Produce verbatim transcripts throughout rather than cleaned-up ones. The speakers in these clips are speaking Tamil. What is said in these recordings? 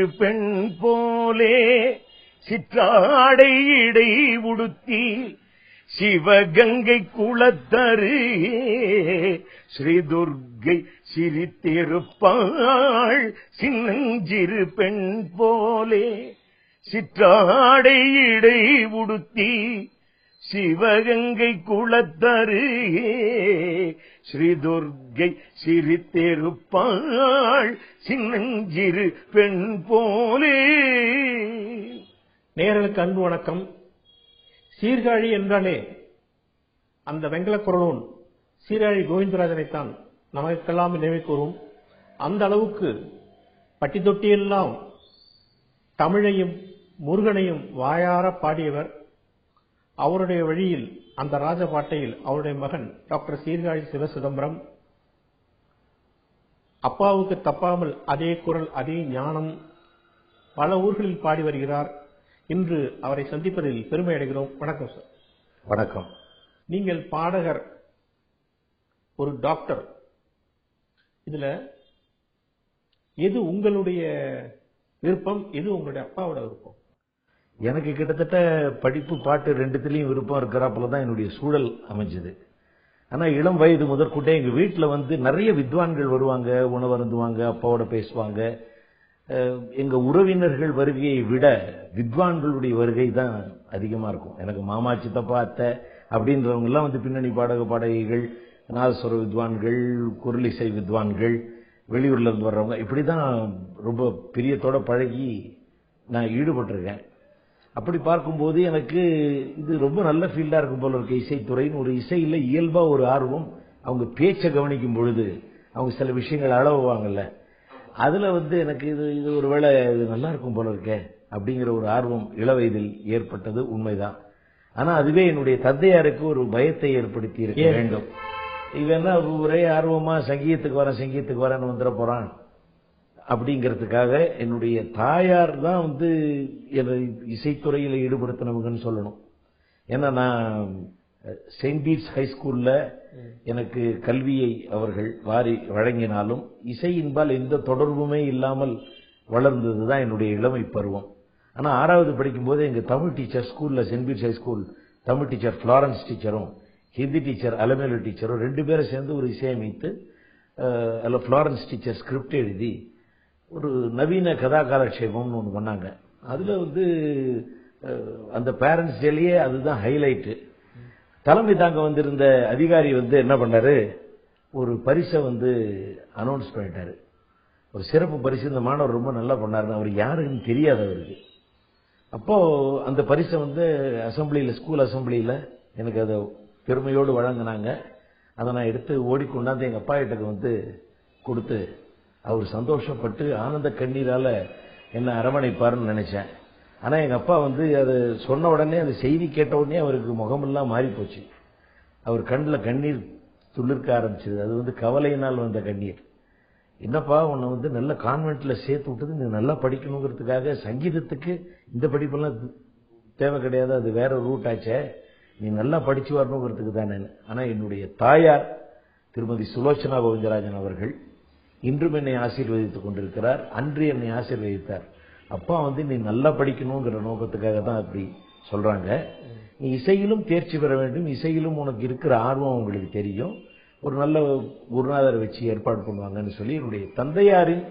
பெண் போலே சிற்றாடை இடை உடுத்தி சிவகங்கை குளத்தரு ஸ்ரீ துர்க்கை சிரித்திருப்பாள் சின்னஞ்சிறு பெண் போலே சிற்றாடை இடை உடுத்தி சிவகங்கை குளத்தரு ஸ்ரீ துர்க்கை சிரித்திருப்பாள் சின்னஞ்சிறு பெண் போலே. நேயர்களுக்கு அன்பு வணக்கம். சீர்காழி என்றாலே அந்த வெங்கல குரலோன் சீர்காழி கோவிந்தராஜனைத்தான் நமக்கெல்லாம் நினைவு கூறும். அந்த அளவுக்கு பட்டி தொட்டியெல்லாம் தமிழையும் முருகனையும் வாயார பாடியவர். அவருடைய வழியில் அந்த ராஜபாட்டையில் அவருடைய மகன் டாக்டர் சீர்காழி சிவசிதம்பரம் அப்பாவுக்கு தப்பாமல் அதே குரல் அதே ஞானம் பல ஊர்களில் பாடி வருகிறார். இன்று அவரை சந்திப்பதில் பெருமை அடைகிறோம். வணக்கம் சார். வணக்கம். நீங்கள் பாடகர், ஒரு டாக்டர், இதுல எது உங்களுடைய விருப்பம், எது உங்களுடைய அப்பாவோட விருப்பம்? எனக்கு கிட்டத்தட்ட படிப்பு பாட்டு ரெண்டுத்திலையும் விருப்பம் இருக்கிறப்பல தான் என்னுடைய சூழல் அமைஞ்சது. ஆனா இளம் வயது முதற்கொண்டே எங்க வீட்டுல வந்து நிறைய வித்வான்கள் வருவாங்க, உணவருந்துவாங்க, அப்பாவோட பேசுவாங்க. எங்க உறவினர்கள் வருகையை விட வித்வான்களுடைய வருகை தான் அதிகமா இருக்கும். எனக்கு மாமா, சித்தப்பா, அத்தை அப்படின்றவங்க எல்லாம் வந்து பின்னணி பாடக பாடகிகள், நாதஸ்வர வித்வான்கள், குரலிசை வித்வான்கள், வெளியூர்ல இருந்து வர்றவங்க, இப்படிதான் ரொம்ப பிரியத்தோட பழகி நான் ஈடுபட்டிருக்கேன். அப்படி பார்க்கும்போது எனக்கு இது ரொம்ப நல்ல ஃபீல்டா இருக்கும் போல இருக்கு. இசைத்துறைன்னு ஒரு இசையில இயல்பா ஒரு ஆர்வம். அவங்க பேச்சை கவனிக்கும் பொழுது அவங்க சில விஷயங்கள் அளவுவாங்கல்ல, அதுல வந்து எனக்கு இது இது ஒரு வேளை இது நல்லா இருக்கும் போல இருக்கே அப்படிங்கிற ஒரு ஆர்வம் இளவயதில் ஏற்பட்டது உண்மைதான். ஆனா அதுவே என்னுடைய தந்தையாருக்கு ஒரு பயத்தை ஏற்படுத்தி இருக்க வேண்டும். இவன் ஒரே ஆர்வமா சங்கீதத்துக்கு வரேன் சங்கீதத்துக்கு வரேன்னு வந்துட போறான் அப்படிங்கிறதுக்காக என்னுடைய தாயார் தான் வந்து என்னை இசைத்துறையில் ஈடுபடுத்தினவங்கன்னு சொல்லணும். ஏன்னா நான் செயின்ட் பீட்ஸ் ஹைஸ்கூல்ல எனக்கு கல்வியை அவர்கள் வாரி வழங்கினாலும் இசையின்பால் எந்த தொடர்புமே இல்லாமல் வளர்ந்ததுதான் என்னுடைய இளமை பருவம். ஆனா ஆறாவது படிக்கும் போது எங்க தமிழ் டீச்சர் ஸ்கூல்ல, Saint Bede's high school Tamil teacher Florence டீச்சரும் ஹிந்தி டீச்சர் அலமேலு டீச்சரும் ரெண்டு பேரும் சேர்ந்து ஒரு இசையமைத்து அல்ல பிளாரன்ஸ் டீச்சர் ஸ்கிரிப்ட் எழுதி ஒரு நவீன கதா காலட்சேபம்னு ஒன்று பண்ணாங்க. அதுல வந்து அந்த பேரண்ட்ஸ் டேலயே அதுதான் ஹைலைட்டு. தலைமை தாங்க வந்திருந்த அதிகாரி வந்து என்ன பண்ணாரு, ஒரு பரிசை வந்து அனௌன்ஸ் பண்ணிட்டாரு. ஒரு சிறப்பு பரிசு, இந்த மாணவர் ரொம்ப நல்லா பண்ணாருன்னு. அவர் யாருன்னு தெரியாது அவருக்கு. அப்போ அந்த பரிசை வந்து அசம்பிளியில, ஸ்கூல் அசம்பிளியில எனக்கு அதை பெருமையோடு வழங்கினாங்க. அதை நான் எடுத்து ஓடிக்கொண்டாந்து எங்க அப்பா கிட்ட வந்து கொடுத்து அவர் சந்தோஷப்பட்டு ஆனந்த கண்ணீரால என்ன அரவணைப்பாருன்னு நினைச்சேன். ஆனா எங்க அப்பா வந்து அது சொன்ன உடனே, அந்த செய்தி கேட்ட உடனே அவருக்கு முகமெல்லாம் மாறி போச்சு. அவர் கண்ணில் கண்ணீர் துளிர்க்க ஆரம்பிச்சது. அது வந்து கவலையினால் வந்த கண்ணீர். என்னப்பா, உன்னை வந்து நல்ல கான்வென்ட்ல சேர்த்து விட்டது, நீ நல்லா படிக்கணுங்கிறதுக்காக. சங்கீதத்துக்கு இந்த படிப்பெல்லாம் தேவை கிடையாது, அது வேற ரூட் ஆச்சே, நீ நல்லா படிச்சு வரணுங்கிறதுக்கு தானே. ஆனா என்னுடைய தாயார் திருமதி சுலோச்சனா கோவிந்தராஜன் அவர்கள் இன்றும் என்னை ஆசீர்வதித்துக் கொண்டிருக்கிறார். அன்று என்னை ஆசீர்வதித்தார். அப்பா வந்து நீ நல்லா படிக்கணுங்கிற நோக்கத்துக்காக தான் அப்படி சொல்றாங்க. நீ இசையிலும் தேர்ச்சி பெற வேண்டும், இசையிலும் உனக்கு இருக்கிற ஆர்வம் உங்களுக்கு தெரியும், ஒரு நல்ல குருநாதரை வச்சு ஏற்பாடு பண்ணுவாங்கன்னு சொல்லி என்னுடைய தந்தையாரின்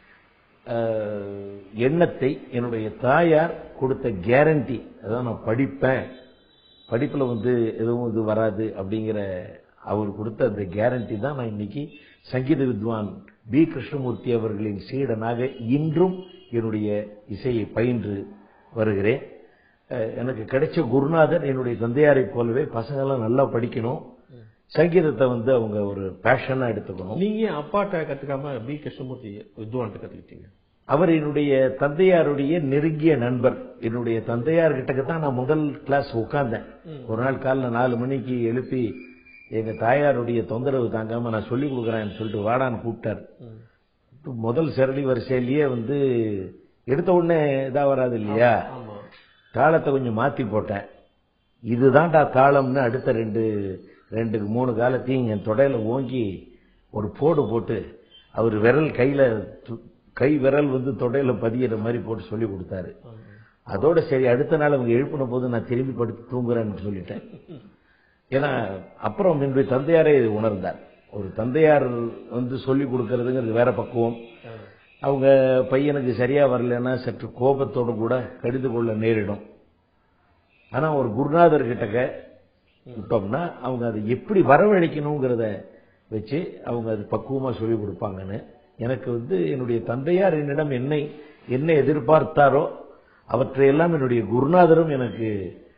எண்ணத்தை என்னுடைய தாயார் கொடுத்த கேரண்டி, அதான் நான் படிப்பேன், படிப்புல வந்து எதுவும் இது வராது அப்படிங்கிற அவர் கொடுத்த அந்த கேரண்டி தான் நான் இன்னைக்கு சங்கீத வித்வான் பி கிருஷ்ணமூர்த்தி அவர்களின் சீடனாக இன்றும் என்னுடைய இசையை பயின்று வருகிறேன். எனக்கு கிடைச்ச குருநாதர் என்னுடைய தந்தையாரை போலவே பசங்கெல்லாம் நல்லா படிக்கணும், சங்கீதத்தை வந்து அவங்க ஒரு பேஷனா எடுத்துக்கணும். நீங்க அப்பாட்ட கத்துக்காம பி கிருஷ்ணமூர்த்தி வித்வான்ட்ட கத்துக்கிட்டீங்க? அவர் என்னுடைய தந்தையாருடைய நெருங்கிய நண்பர். என்னுடைய தந்தையார் கிட்டக்கத்தான் நான் முதல் கிளாஸ் உட்கார்ந்தேன். ஒரு நாள் காலைல நாலு மணிக்கு எழுப்பி எங்க தாயாருடைய தொந்தரவு தாங்காம நான் சொல்லிக் கொடுக்குறேன்னு சொல்லிட்டு வாடான்னு கூப்பிட்டார். முதல் சரளி வரிசையிலேயே வந்து எடுத்த உடனே இதா வராது இல்லையா, தாளத்தை கொஞ்சம் மாத்தி போட்டேன். இதுதான்டா தாளம்னு அடுத்த ரெண்டு ரெண்டுக்கு மூணு காலத்தையும் என் தொடையில ஓங்கி ஒரு போடு போட்டு அவர் விரல் கையில கை விரல் வந்து தொடையில பதியிற மாதிரி போட்டு சொல்லி கொடுத்தாரு. அதோட சரி அடுத்த நாள் அவங்க எழுப்பின போது நான் திரும்பி படுத்து தூங்குறேன்னு சொல்லிட்டேன். ஏன்னா அப்புறம் என்னுடைய தந்தையாரே உணர்ந்தார். ஒரு தந்தையார் வந்து சொல்லி கொடுக்கறதுங்கிறது வேற பக்குவம். அவங்க பையனுக்கு சரியா வரலன்னா சற்று கோபத்தோடு கூட கடிந்து கொள்ள நேரிடும். ஆனா ஒரு குருநாதர் கிட்டக்க விட்டோம்னா அவங்க அதை எப்படி வரவழைக்கணுங்கிறத வச்சு அவங்க அது பக்குவமா சொல்லி கொடுப்பாங்கன்னு எனக்கு வந்து என்னுடைய தந்தையார் என்னிடம் என்னை என்ன எதிர்பார்த்தாரோ அவற்றையெல்லாம் என்னுடைய குருநாதரும் எனக்கு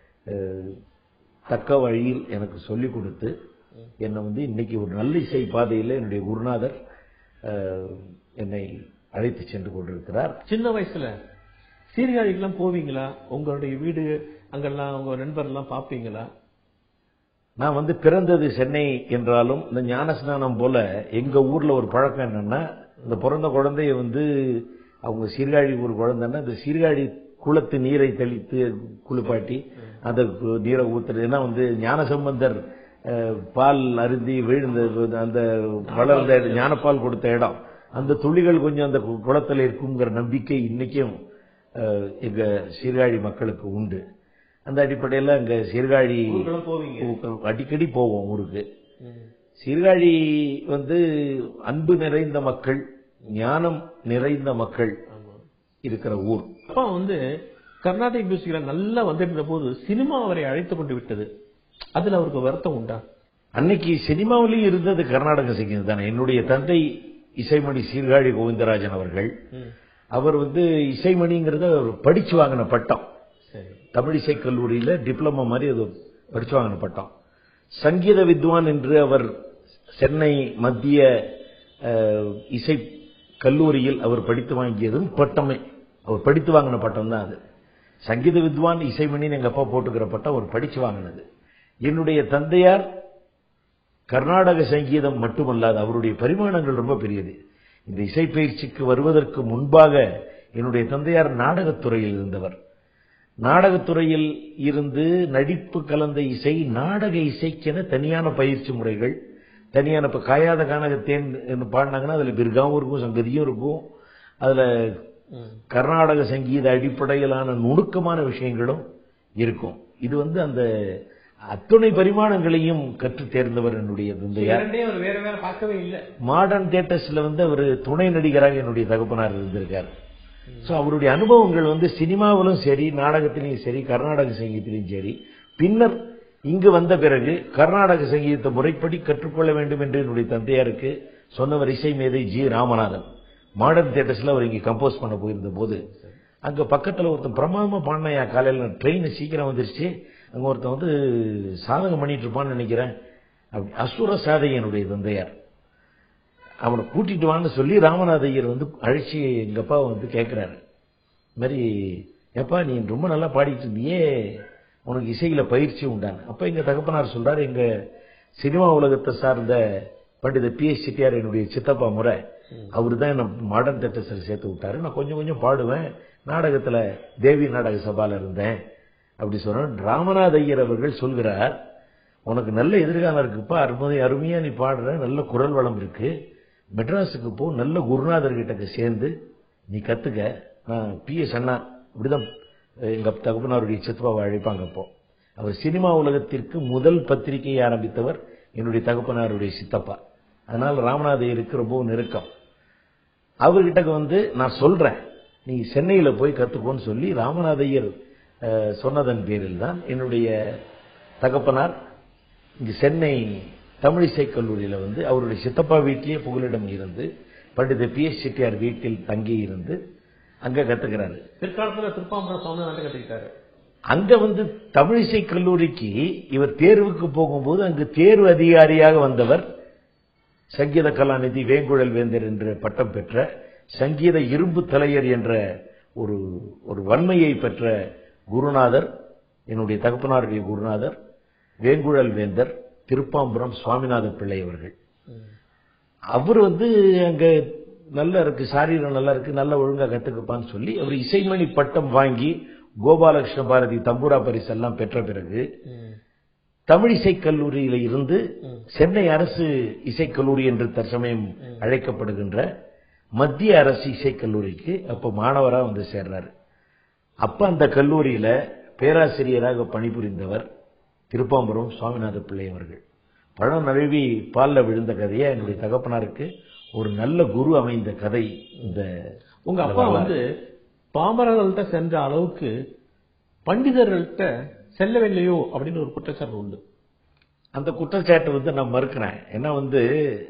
தக்க வழியில் எனக்கு சொல்லிக் கொடுத்து என்னை வந்து இன்னைக்கு ஒரு நல்ல இசை பாதையில் என்னுடைய குருநாதர் என்னை அழைத்து சென்று கொண்டிருக்கிறார். சின்ன வயசுல சீர்காழிக்கெல்லாம் போவீங்களா? உங்களுடைய வீடு அங்கெல்லாம் உங்க நண்பர்லாம் பார்ப்பீங்களா? நான் வந்து பிறந்தது சென்னை என்றாலும் இந்த ஞானஸ்நானம் போல எங்க ஊர்ல ஒரு பழக்கம் என்னன்னா, இந்த பிறந்த குழந்தைய வந்து அவங்க சீர்காழி ஒரு குழந்தைன்னா இந்த சீர்காழி குளத்து நீரை தெளித்து குளிப்பாட்டி அந்த நீரை ஊத்துறது. ஏன்னா வந்து ஞானசம்பந்தர் பால் அருந்தி விழுந்த அந்த வளர்ந்த ஞானப்பால் கொடுத்த இடம், அந்த துளிகள் கொஞ்சம் அந்த குளத்துல இருக்குங்கிற நம்பிக்கை இன்னைக்கும் எங்க சீர்காழி மக்களுக்கு உண்டு. அந்த அடிப்படையில் அங்க சீர்காழி அடிக்கடி போவோம் ஊருக்கு. சீர்காழி வந்து அன்பு நிறைந்த மக்கள், ஞானம் நிறைந்த மக்கள் இருக்கிற ஊர். அப்பா வந்து கர்நாடிக் மியூசிக்ல நல்லா வந்துருந்த போது சினிமா அவரை அழைத்து கொண்டு விட்டது. அதுல அவருக்கு வருத்தம் உண்டா? அன்னைக்கு சினிமாவிலையும் இருந்தது கர்நாடக சங்கீதம் தானே. என்னுடைய தந்தை இசைமணி சீர்காழி கோவிந்தராஜன் அவர்கள், அவர் வந்து இசைமணிங்கிறத படிச்சு வாங்கின பட்டம். தமிழிசை கல்லூரியில டிப்ளமா மாதிரி அது படிச்சு வாங்கின பட்டம். சங்கீத வித்வான் என்று அவர் சென்னை மத்திய இசை கல்லூரியில் அவர் படித்து வாங்கியதும் பட்டமே, அவர் படித்து வாங்கின பட்டம் தான் அது. சங்கீத வித்வான் இசைமணின்னு எங்க அப்பா போட்டுக்கிற பட்டம் அவர் படிச்சு வாங்கினது. என்னுடைய தந்தையார் கர்நாடக சங்கீதம் மட்டுமல்லாது அவருடைய பரிமாணங்கள் ரொம்ப பெரியது. இந்த இசை பயிற்சிக்கு வருவதற்கு முன்பாக என்னுடைய தந்தையார் நாடகத்துறையில் இருந்தவர். நாடகத்துறையில் இருந்து நடிப்பு கலந்த இசை, நாடக இசைக்கென தனியான பயிற்சி முறைகள், தனியான இப்ப காயாத கானகத்தேன் பாடினாங்கன்னா அதுல பிர்காவும் இருக்கும், சங்கதியும் இருக்கும். அதுல கர்நாடக சங்கீத அடிப்படையிலான நுணுக்கமான விஷயங்களும் இருக்கும். இது வந்து அந்த அத்துணை பரிமாணங்களையும் கற்று தேர்ந்தவர் என்னுடைய தந்தையார். மாடர்ன் தியேட்டர்ஸ்ல வந்து அவர் துணை நடிகராக என்னுடைய தகப்பனார் இருந்திருக்கார். சோ அவருடைய அனுபவங்கள் வந்து சினிமாவிலும் சரி, நாடகத்திலையும் சரி, கர்நாடக சங்கீதத்திலையும் சரி. பின்னர் இங்கு வந்த பிறகு கர்நாடக சங்கீதத்தை முறைப்படி கற்றுக்கொள்ள வேண்டும் என்று என்னுடைய தந்தையாருக்கு சொன்னவர் இசை மேதை ஜி ராமநாதன். மாடர்ன் தியேட்டர்ஸ்ல அவர் இங்க கம்போஸ் பண்ண போயிருந்த போது அங்க பக்கத்துல ஒருத்தன் பிரமாதமா பாடினா, காலையில ட்ரெயின் சீக்கிரம் வந்துருச்சு, அங்க ஒருத்தன் வந்து சாதகம் பண்ணிட்டு இருப்பான்னு நினைக்கிறேன். அப்படி அசுர சாதை என்னுடைய தந்தையார். அவனை கூட்டிட்டு வான்னு சொல்லி ராமநாதையர் வந்து அழைச்சி எங்க அப்பா வந்து கேட்கிறாரு, இந்த மாதிரி எப்பா நீ ரொம்ப நல்லா பாடிட்டு இருந்தியே, உனக்கு இசையில பயிற்சி உண்டான. அப்ப எங்க தகப்பனார் சொல்றாரு, எங்க சினிமா உலகத்தை சார்ந்த பண்டித பி எஸ் செட்டியார் என்னுடைய சித்தப்பா முறை, அவரு தான் என்ன மாடர்ன் தியேட்டர்ஸ்ல சேர்த்து விட்டாரு. நான் கொஞ்சம் கொஞ்சம் பாடுவேன், நாடகத்துல தேவி நாடக சபால இருந்தேன் அப்படி சொல்றேன். ராமநாத ஐயர் அவர்கள் சொல்கிறார், உனக்கு நல்ல எதிர்காலம் இருக்குப்பா, அருமையா அருமையா நீ பாடுற, நல்ல குரல் வளம் இருக்கு, மெட்ராஸுக்கு போ, நல்ல குருநாதர் கிட்ட சேர்ந்து நீ கத்துக்க. நான் பி எஸ் அண்ணா இப்படிதான் எங்க தகப்பனாருடைய சித்தப்பாவை அழைப்பாங்க. அப்போ அவர் சினிமா உலகத்திற்கு முதல் பத்திரிகையை ஆரம்பித்தவர் என்னுடைய தகப்பனாருடைய சித்தப்பா. அதனால ராமநாதையருக்கு ரொம்ப நெருக்கம். அவர்கிட்ட வந்து நான் சொல்றேன், நீ சென்னையில போய் கத்துக்கோன்னு சொல்லி ராமநாதையர் சொன்னதன் பேரில் தான் என்னுடைய தகப்பனார் இங்கு சென்னை தமிழிசை கல்லூரியில வந்து அவருடைய சித்தப்பா வீட்டிலேயே புகலிடம் இருந்து பண்டித பி எஸ் செட்டியார் வீட்டில் தங்கி இருந்து அங்க கத்துக்கிறாரு. பிற்காலத்தில் திருப்பாம்பரம் சவுண்ட் கத்துக்கிட்டாரு. அங்க வந்து தமிழிசை கல்லூரிக்கு இவர் தேர்வுக்கு போகும்போது அங்கு தேர்வு அதிகாரியாக வந்தவர் சங்கீத கலாநிதி வேங்குழல் வேந்தர் என்ற பட்டம் பெற்ற, சங்கீத இரும்பு தலையர் என்ற ஒரு ஒரு வன்மையை பெற்ற குருநாதர் என்னுடைய தகப்பனாருடைய குருநாதர் வேங்குழல் வேந்தர் திருப்பாம்புரம் சுவாமிநாத பிள்ளை அவர்கள். அவர் வந்து அங்க நல்லா இருக்கு, சாரீரம் நல்லா இருக்கு, நல்லா ஒழுங்கா கத்துக்கப்பான்னு சொல்லி அவர் இசைமணி பட்டம் வாங்கி கோபாலகிருஷ்ண பாரதி தம்பூரா பரிசு எல்லாம் பெற்ற பிறகு தமிழிசை கல்லூரியில இருந்து சென்னை அரசு இசைக்கல்லூரி என்று தற்சமயம் அழைக்கப்படுகின்ற மத்திய அரசு இசைக்கல்லூரிக்கு அப்ப மாணவரா வந்து சேர்றாரு. அப்ப அந்த கல்லூரியில பேராசிரியராக பணிபுரிந்தவர் திருப்பாம்பரம் சுவாமிநாத பிள்ளை அவர்கள். பழம் நழுவி பால்ல விழுந்த கதையை என்னுடைய தகப்பனாருக்கு ஒரு நல்ல குரு அமைந்த கதை. இந்த உங்க அப்பா வந்து பாமரர்கள்ட்ட சென்ற அளவுக்கு பண்டிதர்கள்ட்ட செல்லவில்லையோ அப்படின்னு ஒரு குற்றச்சாட்டு உண்டு. அந்த குற்றச்சாட்டு வந்து நான் மறுக்கிறேன். ஏன்னா வந்து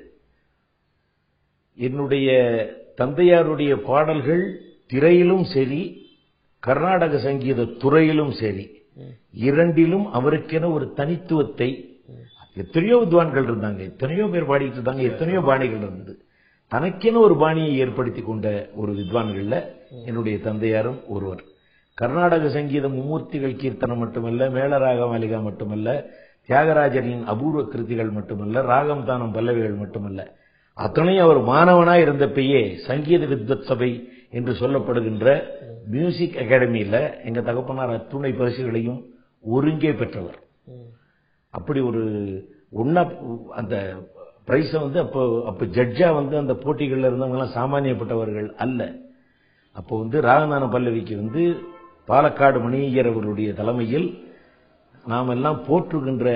என்னுடைய தந்தையாருடைய பாடல்கள் திரையிலும் சரி, கர்நாடக சங்கீத துறையிலும் சரி, இரண்டிலும் அவருக்கென ஒரு தனித்துவத்தை, எத்தனையோ வித்வான்கள் இருந்தாங்க, எத்தனையோ பேர் பாடிட்டு இருந்தாங்க, எத்தனையோ பாணிகள் இருந்தது, தனக்கென ஒரு பாணியை ஏற்படுத்தி கொண்ட ஒரு வித்வான்கள்ல என்னுடைய தந்தையாரும் ஒருவர். கர்நாடக சங்கீத மும்மூர்த்திகள் கீர்த்தனம் மட்டுமல்ல, மேளராக மாளிகா மட்டுமல்ல, தியாகராஜரின் அபூர்வ கிருதிகள் மட்டுமல்ல, ராகம் தானம் பல்லவிகள் மட்டுமல்ல, அத்தனையும் அவர் மாணவனாய் இருந்தப்பயே சங்கீத வித்வத் சபை என்று சொல்லப்படுகின்ற மியூசிக் அகாடமியில எங்க தகப்பனார் அத்துணை பரிசுகளையும் ஒருங்கே பெற்றவர். அப்படி ஒரு ஒன்னா அந்த பிரைஸ வந்து அப்போ அப்ப ஜட்ஜா வந்து அந்த போட்டிகள்ல இருந்தவங்க எல்லாம் சாமானியப்பட்டவர்கள் அல்ல. அப்போ வந்து ராகதான பல்லவிக்கு வந்து பாலக்காடு மணியர் அவர்களுடைய தலைமையில் நாம் எல்லாம் போற்றுகின்ற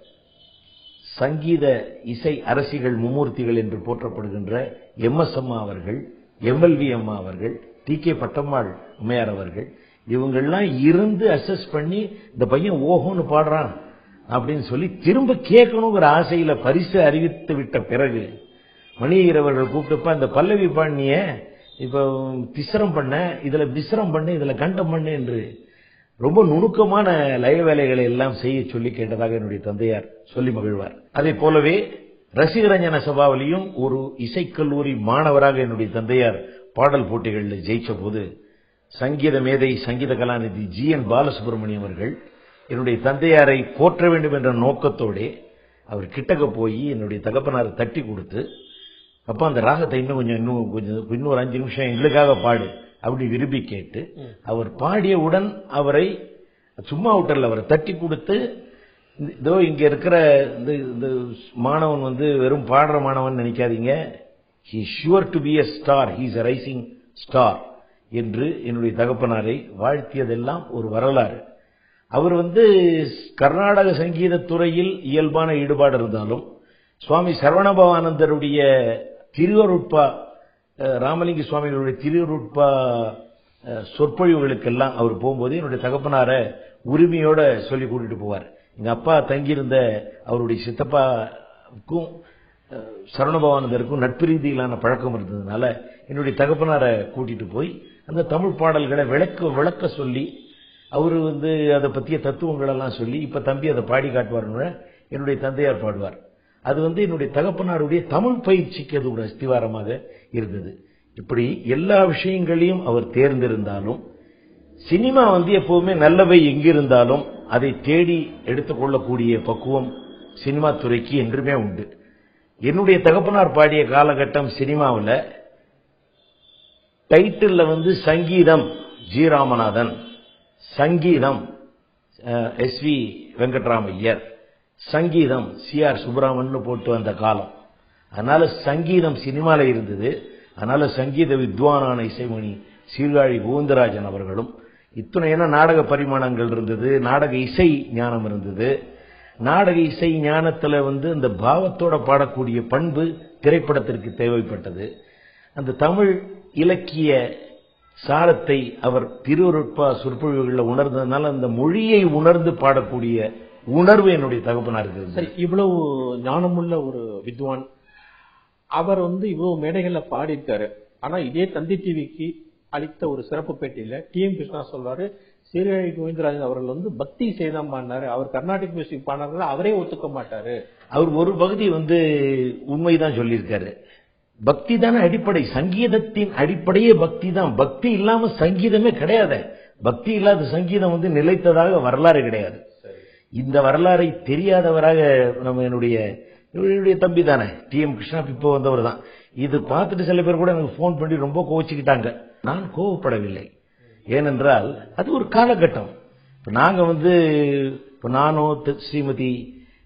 சங்கீத இசை அரசிகள் மும்மூர்த்திகள் என்று போற்றப்படுகின்ற எம் எஸ் அம்மா அவர்கள், எம் எல் வி அம்மா அவர்கள், டி கே பட்டம்மாள் அம்மையார் அவர்கள், இவங்கெல்லாம் இருந்து அசஸ் பண்ணி இந்த பையன் ஓஹோன்னு பாடுறான் அப்படின்னு சொல்லி திரும்ப கேட்கணுங்கிற ஆசையில பரிசு அறிவித்து விட்ட பிறகு மணியர் அவர்கள் கூப்பிட்டப்ப அந்த பல்லவி பாணிய இப்ப திசரம் பண்ண, இதுல விசிரம் பண்ணு, இதுல கண்டம் பண்ணு என்று ரொம்ப நுணுக்கமான லய வேலைகளை எல்லாம் செய்ய சொல்லி கேட்டதாக என்னுடைய தந்தையார் சொல்லி மகிழ்வார். அதே போலவே ரசிகரஞ்சன சபாவிலையும் ஒரு இசைக்கல்லூரி மாணவராக என்னுடைய தந்தையார் பாடல் போட்டிகளில் ஜெயிச்ச போது சங்கீத மேதை சங்கீத கலாநிதி ஜி என் பாலசுப்ரமணியம் அவர்கள் என்னுடைய தந்தையாரை போற்ற வேண்டும் என்ற நோக்கத்தோட அவர் கிட்டக்க போய் என்னுடைய தகப்பனாரை தட்டி கொடுத்து, அப்ப அந்த ராகத்தை இன்னும் கொஞ்சம் இன்னும் கொஞ்சம் இன்னொரு அஞ்சு நிமிஷம் எங்களுக்காக பாடு அப்படி விரும்பி கேட்டு அவர் பாடியவுடன் அவரை சும்மா விட்டல அவரை தட்டி கொடுத்து, இதோ இங்க இருக்கிற இந்த மாணவன் வந்து வெறும் பாடுற மாணவன் நினைக்காதீங்க, he is sure to be a star, he is a rising star என்று என்னுடைய தகப்பனாரை வாழ்த்தியதெல்லாம் ஒரு வரலாறு. அவர் வந்து கர்நாடக சங்கீத துறையில் இயல்பான ஈடுபாடு இருந்தாலும் சுவாமி சரவணபவானந்தருடைய திருவருட்பா, ராமலிங்க சுவாமிகளுடைய திருவருட்பா சொற்பொழிவுகளுக்கெல்லாம் அவர் போகும்போது என்னுடைய தகப்பனார உரிமையோட சொல்லி கூட்டிட்டு போவார். எங்க அப்பா தங்கியிருந்த அவருடைய சித்தப்பாவுக்கும் சரவணபவானந்தருக்கும் நட்பு ரீதியிலான பழக்கம் இருந்ததுனால என்னுடைய தகப்பனார கூட்டிட்டு போய் அந்த தமிழ் பாடல்களை விளக்க விளக்க சொல்லி அவரு வந்து அதை பற்றிய தத்துவங்கள் எல்லாம் சொல்லி இப்ப தம்பி அதை பாடி காட்டுவார்னு என்னுடைய தந்தையார் பாடுவார். அது வந்து என்னுடைய தகப்பனாருடைய தமிழ் பயிற்சிக்கு அது ஒரு அஸ்திவாரமாக இருந்தது. இப்படி எல்லா விஷயங்களையும் அவர் தேர்ந்திருந்தாலும் சினிமா வந்து எப்பவுமே நல்லவை எங்கிருந்தாலும் அதை தேடி எடுத்துக்கொள்ளக்கூடிய பக்குவம் சினிமா துறைக்கு என்றுமே உண்டு. என்னுடைய தகப்பனார் பாடிய காலகட்டம் சினிமாவில் டைட்டில் வந்து சங்கீதம் ஜி ராமநாதன், சங்கீதம் எஸ் வி வெங்கட்ராமையர், சங்கீதம் சி ஆர் சுப்பிரமணியன் போட்டு வந்த காலம். அதனால சங்கீதம் சினிமால இருந்தது. அதனால சங்கீத வித்வானான இசைமணி சீர்காழி கோவிந்தராஜன் அவர்களும் இத்துணையான நாடக பரிமாணங்கள் இருந்தது, நாடக இசை ஞானம் இருந்தது. நாடக இசை ஞானத்துல வந்து அந்த பாவத்தோட பாடக்கூடிய பண்பு திரைப்படத்திற்கு தேவைப்பட்டது. அந்த தமிழ் இலக்கிய சாரத்தை அவர் திருவருட்பா சொற்பொழிவுகளில் உணர்ந்ததுனால அந்த மொழியை உணர்ந்து பாடக்கூடிய உணர்வு என்னுடைய தகப்பனாருக்கு இருக்கு. சரி, இவ்வளவு ஞானமுள்ள ஒரு வித்வான், அவர் வந்து இவ்வளவு மேடைகள்ல பாடியிருக்காரு. ஆனா இதே தந்தி டிவிக்கு அளித்த ஒரு சிறப்பு பேட்டியில டி எம் கிருஷ்ணா சொல்றாரு, சீர்காழி கோவிந்தராஜன் அவர்கள் வந்து பக்தி இசைதான் பாடினாரு, அவர் கர்நாடிக் மியூசிக் பாடினாரு அவரே ஒத்துக்க மாட்டாரு. அவர் ஒரு பகுதி வந்து உண்மைதான் சொல்லியிருக்காரு. பக்தி தானே அடிப்படை, சங்கீதத்தின் அடிப்படையே பக்தி தான். பக்தி இல்லாம சங்கீதமே கிடையாது. பக்தி இல்லாத சங்கீதம் வந்து நிலைத்ததாக வரலாறு கிடையாது. இந்த வரலாறை தெரியாதவராக நம்ம என்னுடைய என்னுடைய தம்பி தானே டி எம் கிருஷ்ணா இப்போ வந்தவர் தான். இது பார்த்துட்டு சில பேர் கூட எனக்கு போன் பண்ணி ரொம்ப கோவிச்சுக்கிட்டாங்க. நான் கோவப்படவில்லை. ஏனென்றால் அது ஒரு காலகட்டம். நாங்க வந்து இப்ப நானோ ஸ்ரீமதி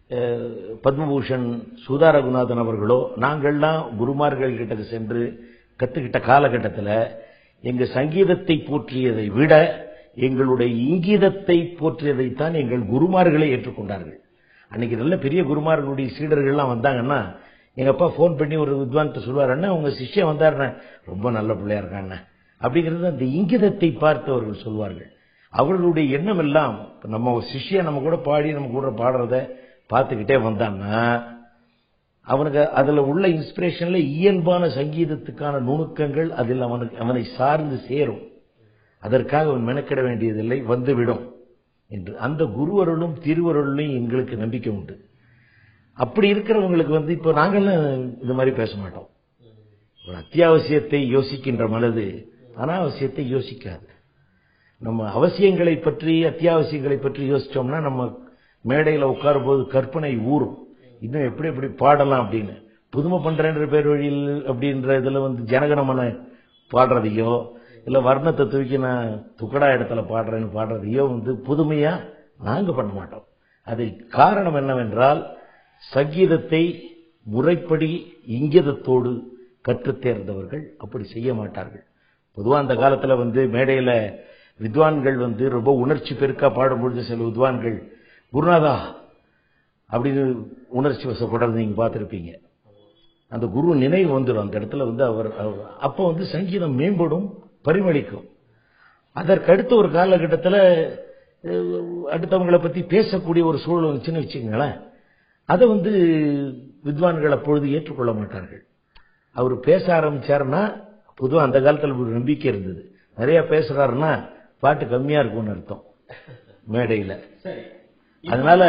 பத்மபூஷன் சுதா ரகுநாதன் அவர்களோ நாங்கள்லாம் குருமார்கள் கிட்ட சென்று கத்துக்கிட்ட காலகட்டத்தில் எங்க சங்கீதத்தை போற்றியதை விட எங்களுடைய இங்கீதத்தை போற்றியதைத்தான் எங்கள் குருமார்களை ஏற்றுக்கொண்டார்கள். அன்னைக்கு நல்ல பெரிய குருமார்களுடைய சீடர்கள்லாம் வந்தாங்கன்னா எங்க அப்பா போன் பண்ணி ஒரு வித்வான்ட்டு சொல்லுவார், அண்ணா உங்க சிஷ்யன் வந்தாருண்ணா, ரொம்ப நல்ல பிள்ளையா இருக்காண்ண அப்படிங்கிறது அந்த இங்கிதத்தை பார்த்து அவர்கள் சொல்வார்கள். அவர்களுடைய எண்ணம் எல்லாம் நம்ம சிஷ்யன் நம்ம கூட பாடி நம்ம கூட பாடுறத பார்த்துக்கிட்டே வந்தான்னா அவனுக்கு அதுல உள்ள இன்ஸ்பிரேஷன்ல இயல்பான சங்கீதத்துக்கான நுணுக்கங்கள் அதில் அவனுக்கு அவனை சார்ந்து சேரும். அதற்காக அவன் மெனக்கிட வேண்டியதில்லை, வந்துவிடும் என்று அந்த குருவருளும் திருவருளும் எங்களுக்கு நம்பிக்கை உண்டு. அப்படி இருக்கிறவங்களுக்கு வந்து இப்போ நாங்கள்லாம் இது மாதிரி பேச மாட்டோம். ஒரு அத்தியாவசியத்தை யோசிக்கின்ற மனது அனாவசியத்தை யோசிக்காது. நம்ம அவசியங்களை பற்றி அத்தியாவசியங்களை பற்றி யோசிச்சோம்னா நம்ம மேடையில் உட்காரும் போது கற்பனை ஊறும், இன்னும் எப்படி எப்படி பாடலாம் அப்படின்னு. புதுமை பண்றேன்ற பேர் வழியில் அப்படின்ற இதுல வந்து ஜனகணமன பாடுறதையோ இல்ல வர்ணத்தை தூக்கி நான் துக்கடா இடத்துல பாடுறேன்னு பாடுறதையோ வந்து புதுமையா நாங்க பண்ண மாட்டோம். அது காரணம் என்னவென்றால் சங்கீதத்தை முறைப்படி இங்கிதத்தோடு கற்றுத் தேர்ந்தவர்கள் அப்படி செய்ய மாட்டார்கள். பொதுவா அந்த காலத்துல வந்து மேடையில வித்வான்கள் வந்து ரொம்ப உணர்ச்சி பெருக்கா பாடும்பொழுது சில வித்வான்கள் குருநாதா அப்படின்னு உணர்ச்சி வசப்படுறது நீங்க பார்த்திருப்பீங்க. அந்த குரு நினைவு வந்துடும் அந்த இடத்துல வந்து அவர் அப்ப வந்து சங்கீதம் மேம்படும், பரிமளிக்கும். அதற்கு அடுத்த ஒரு காலகட்டத்தில் அடுத்தவங்களை பத்தி பேசக்கூடிய ஒரு சூழல் வந்துச்சுன்னு வச்சுக்கங்களேன், அதை வந்து வித்வான்கள் அப்பொழுது ஏற்றுக்கொள்ள மாட்டார்கள். அவர் பேச ஆரம்பிச்சாருன்னா பொதுவாக அந்த காலத்தில் ஒரு நம்பிக்கை இருந்தது, நிறைய பேசுறாருன்னா பாட்டு கம்மியா இருக்கும்னு அர்த்தம் மேடையில். அதனால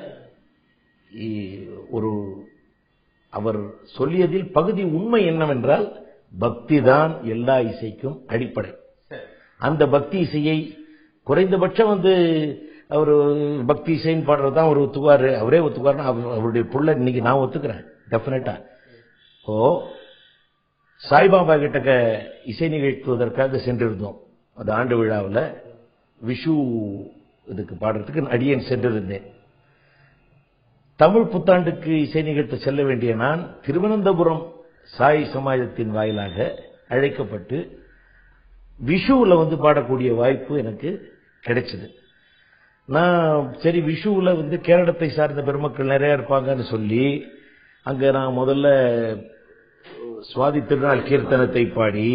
ஒரு அவர் சொல்லியதில் பகுதி உண்மை என்னவென்றால் பக்தி தான் எல்லா இசைக்கும் அடிப்படை. அந்த பக்தி இசையை குறைந்தபட்சம் வந்து அவர் பக்தி இசைன்னு பாடுறதுதான் அவர் ஒத்துக்குவாரு, அவரே ஒத்துக்குவாருன்னா அவருடைய புள்ள இன்னைக்கு நான் ஒத்துக்கிறேன் டெஃபினட்டா. ஓ சாய்பாபா கிட்ட இசை நிகழ்த்துவதற்காக சென்றிருந்தோம். அந்த ஆண்டு விழாவில் விஷு இதுக்கு பாடுறதுக்கு அடியேன் சென்றிருந்தேன். தமிழ் புத்தாண்டுக்கு இசை நிகழ்த்த செல்ல வேண்டிய நான் திருவனந்தபுரம் சாய் சமாஜத்தின் வாயிலாக அழைக்கப்பட்டு விஷுவில் வந்து பாடக்கூடிய வாய்ப்பு எனக்கு கிடைச்சது. நான் சரி விஷுவில் வந்து கேரளத்தை சார்ந்த பெருமக்கள் நிறைய இருப்பாங்கன்னு சொல்லி அங்க நான் முதல்ல சுவாதி திருநாள் கீர்த்தனத்தை பாடி,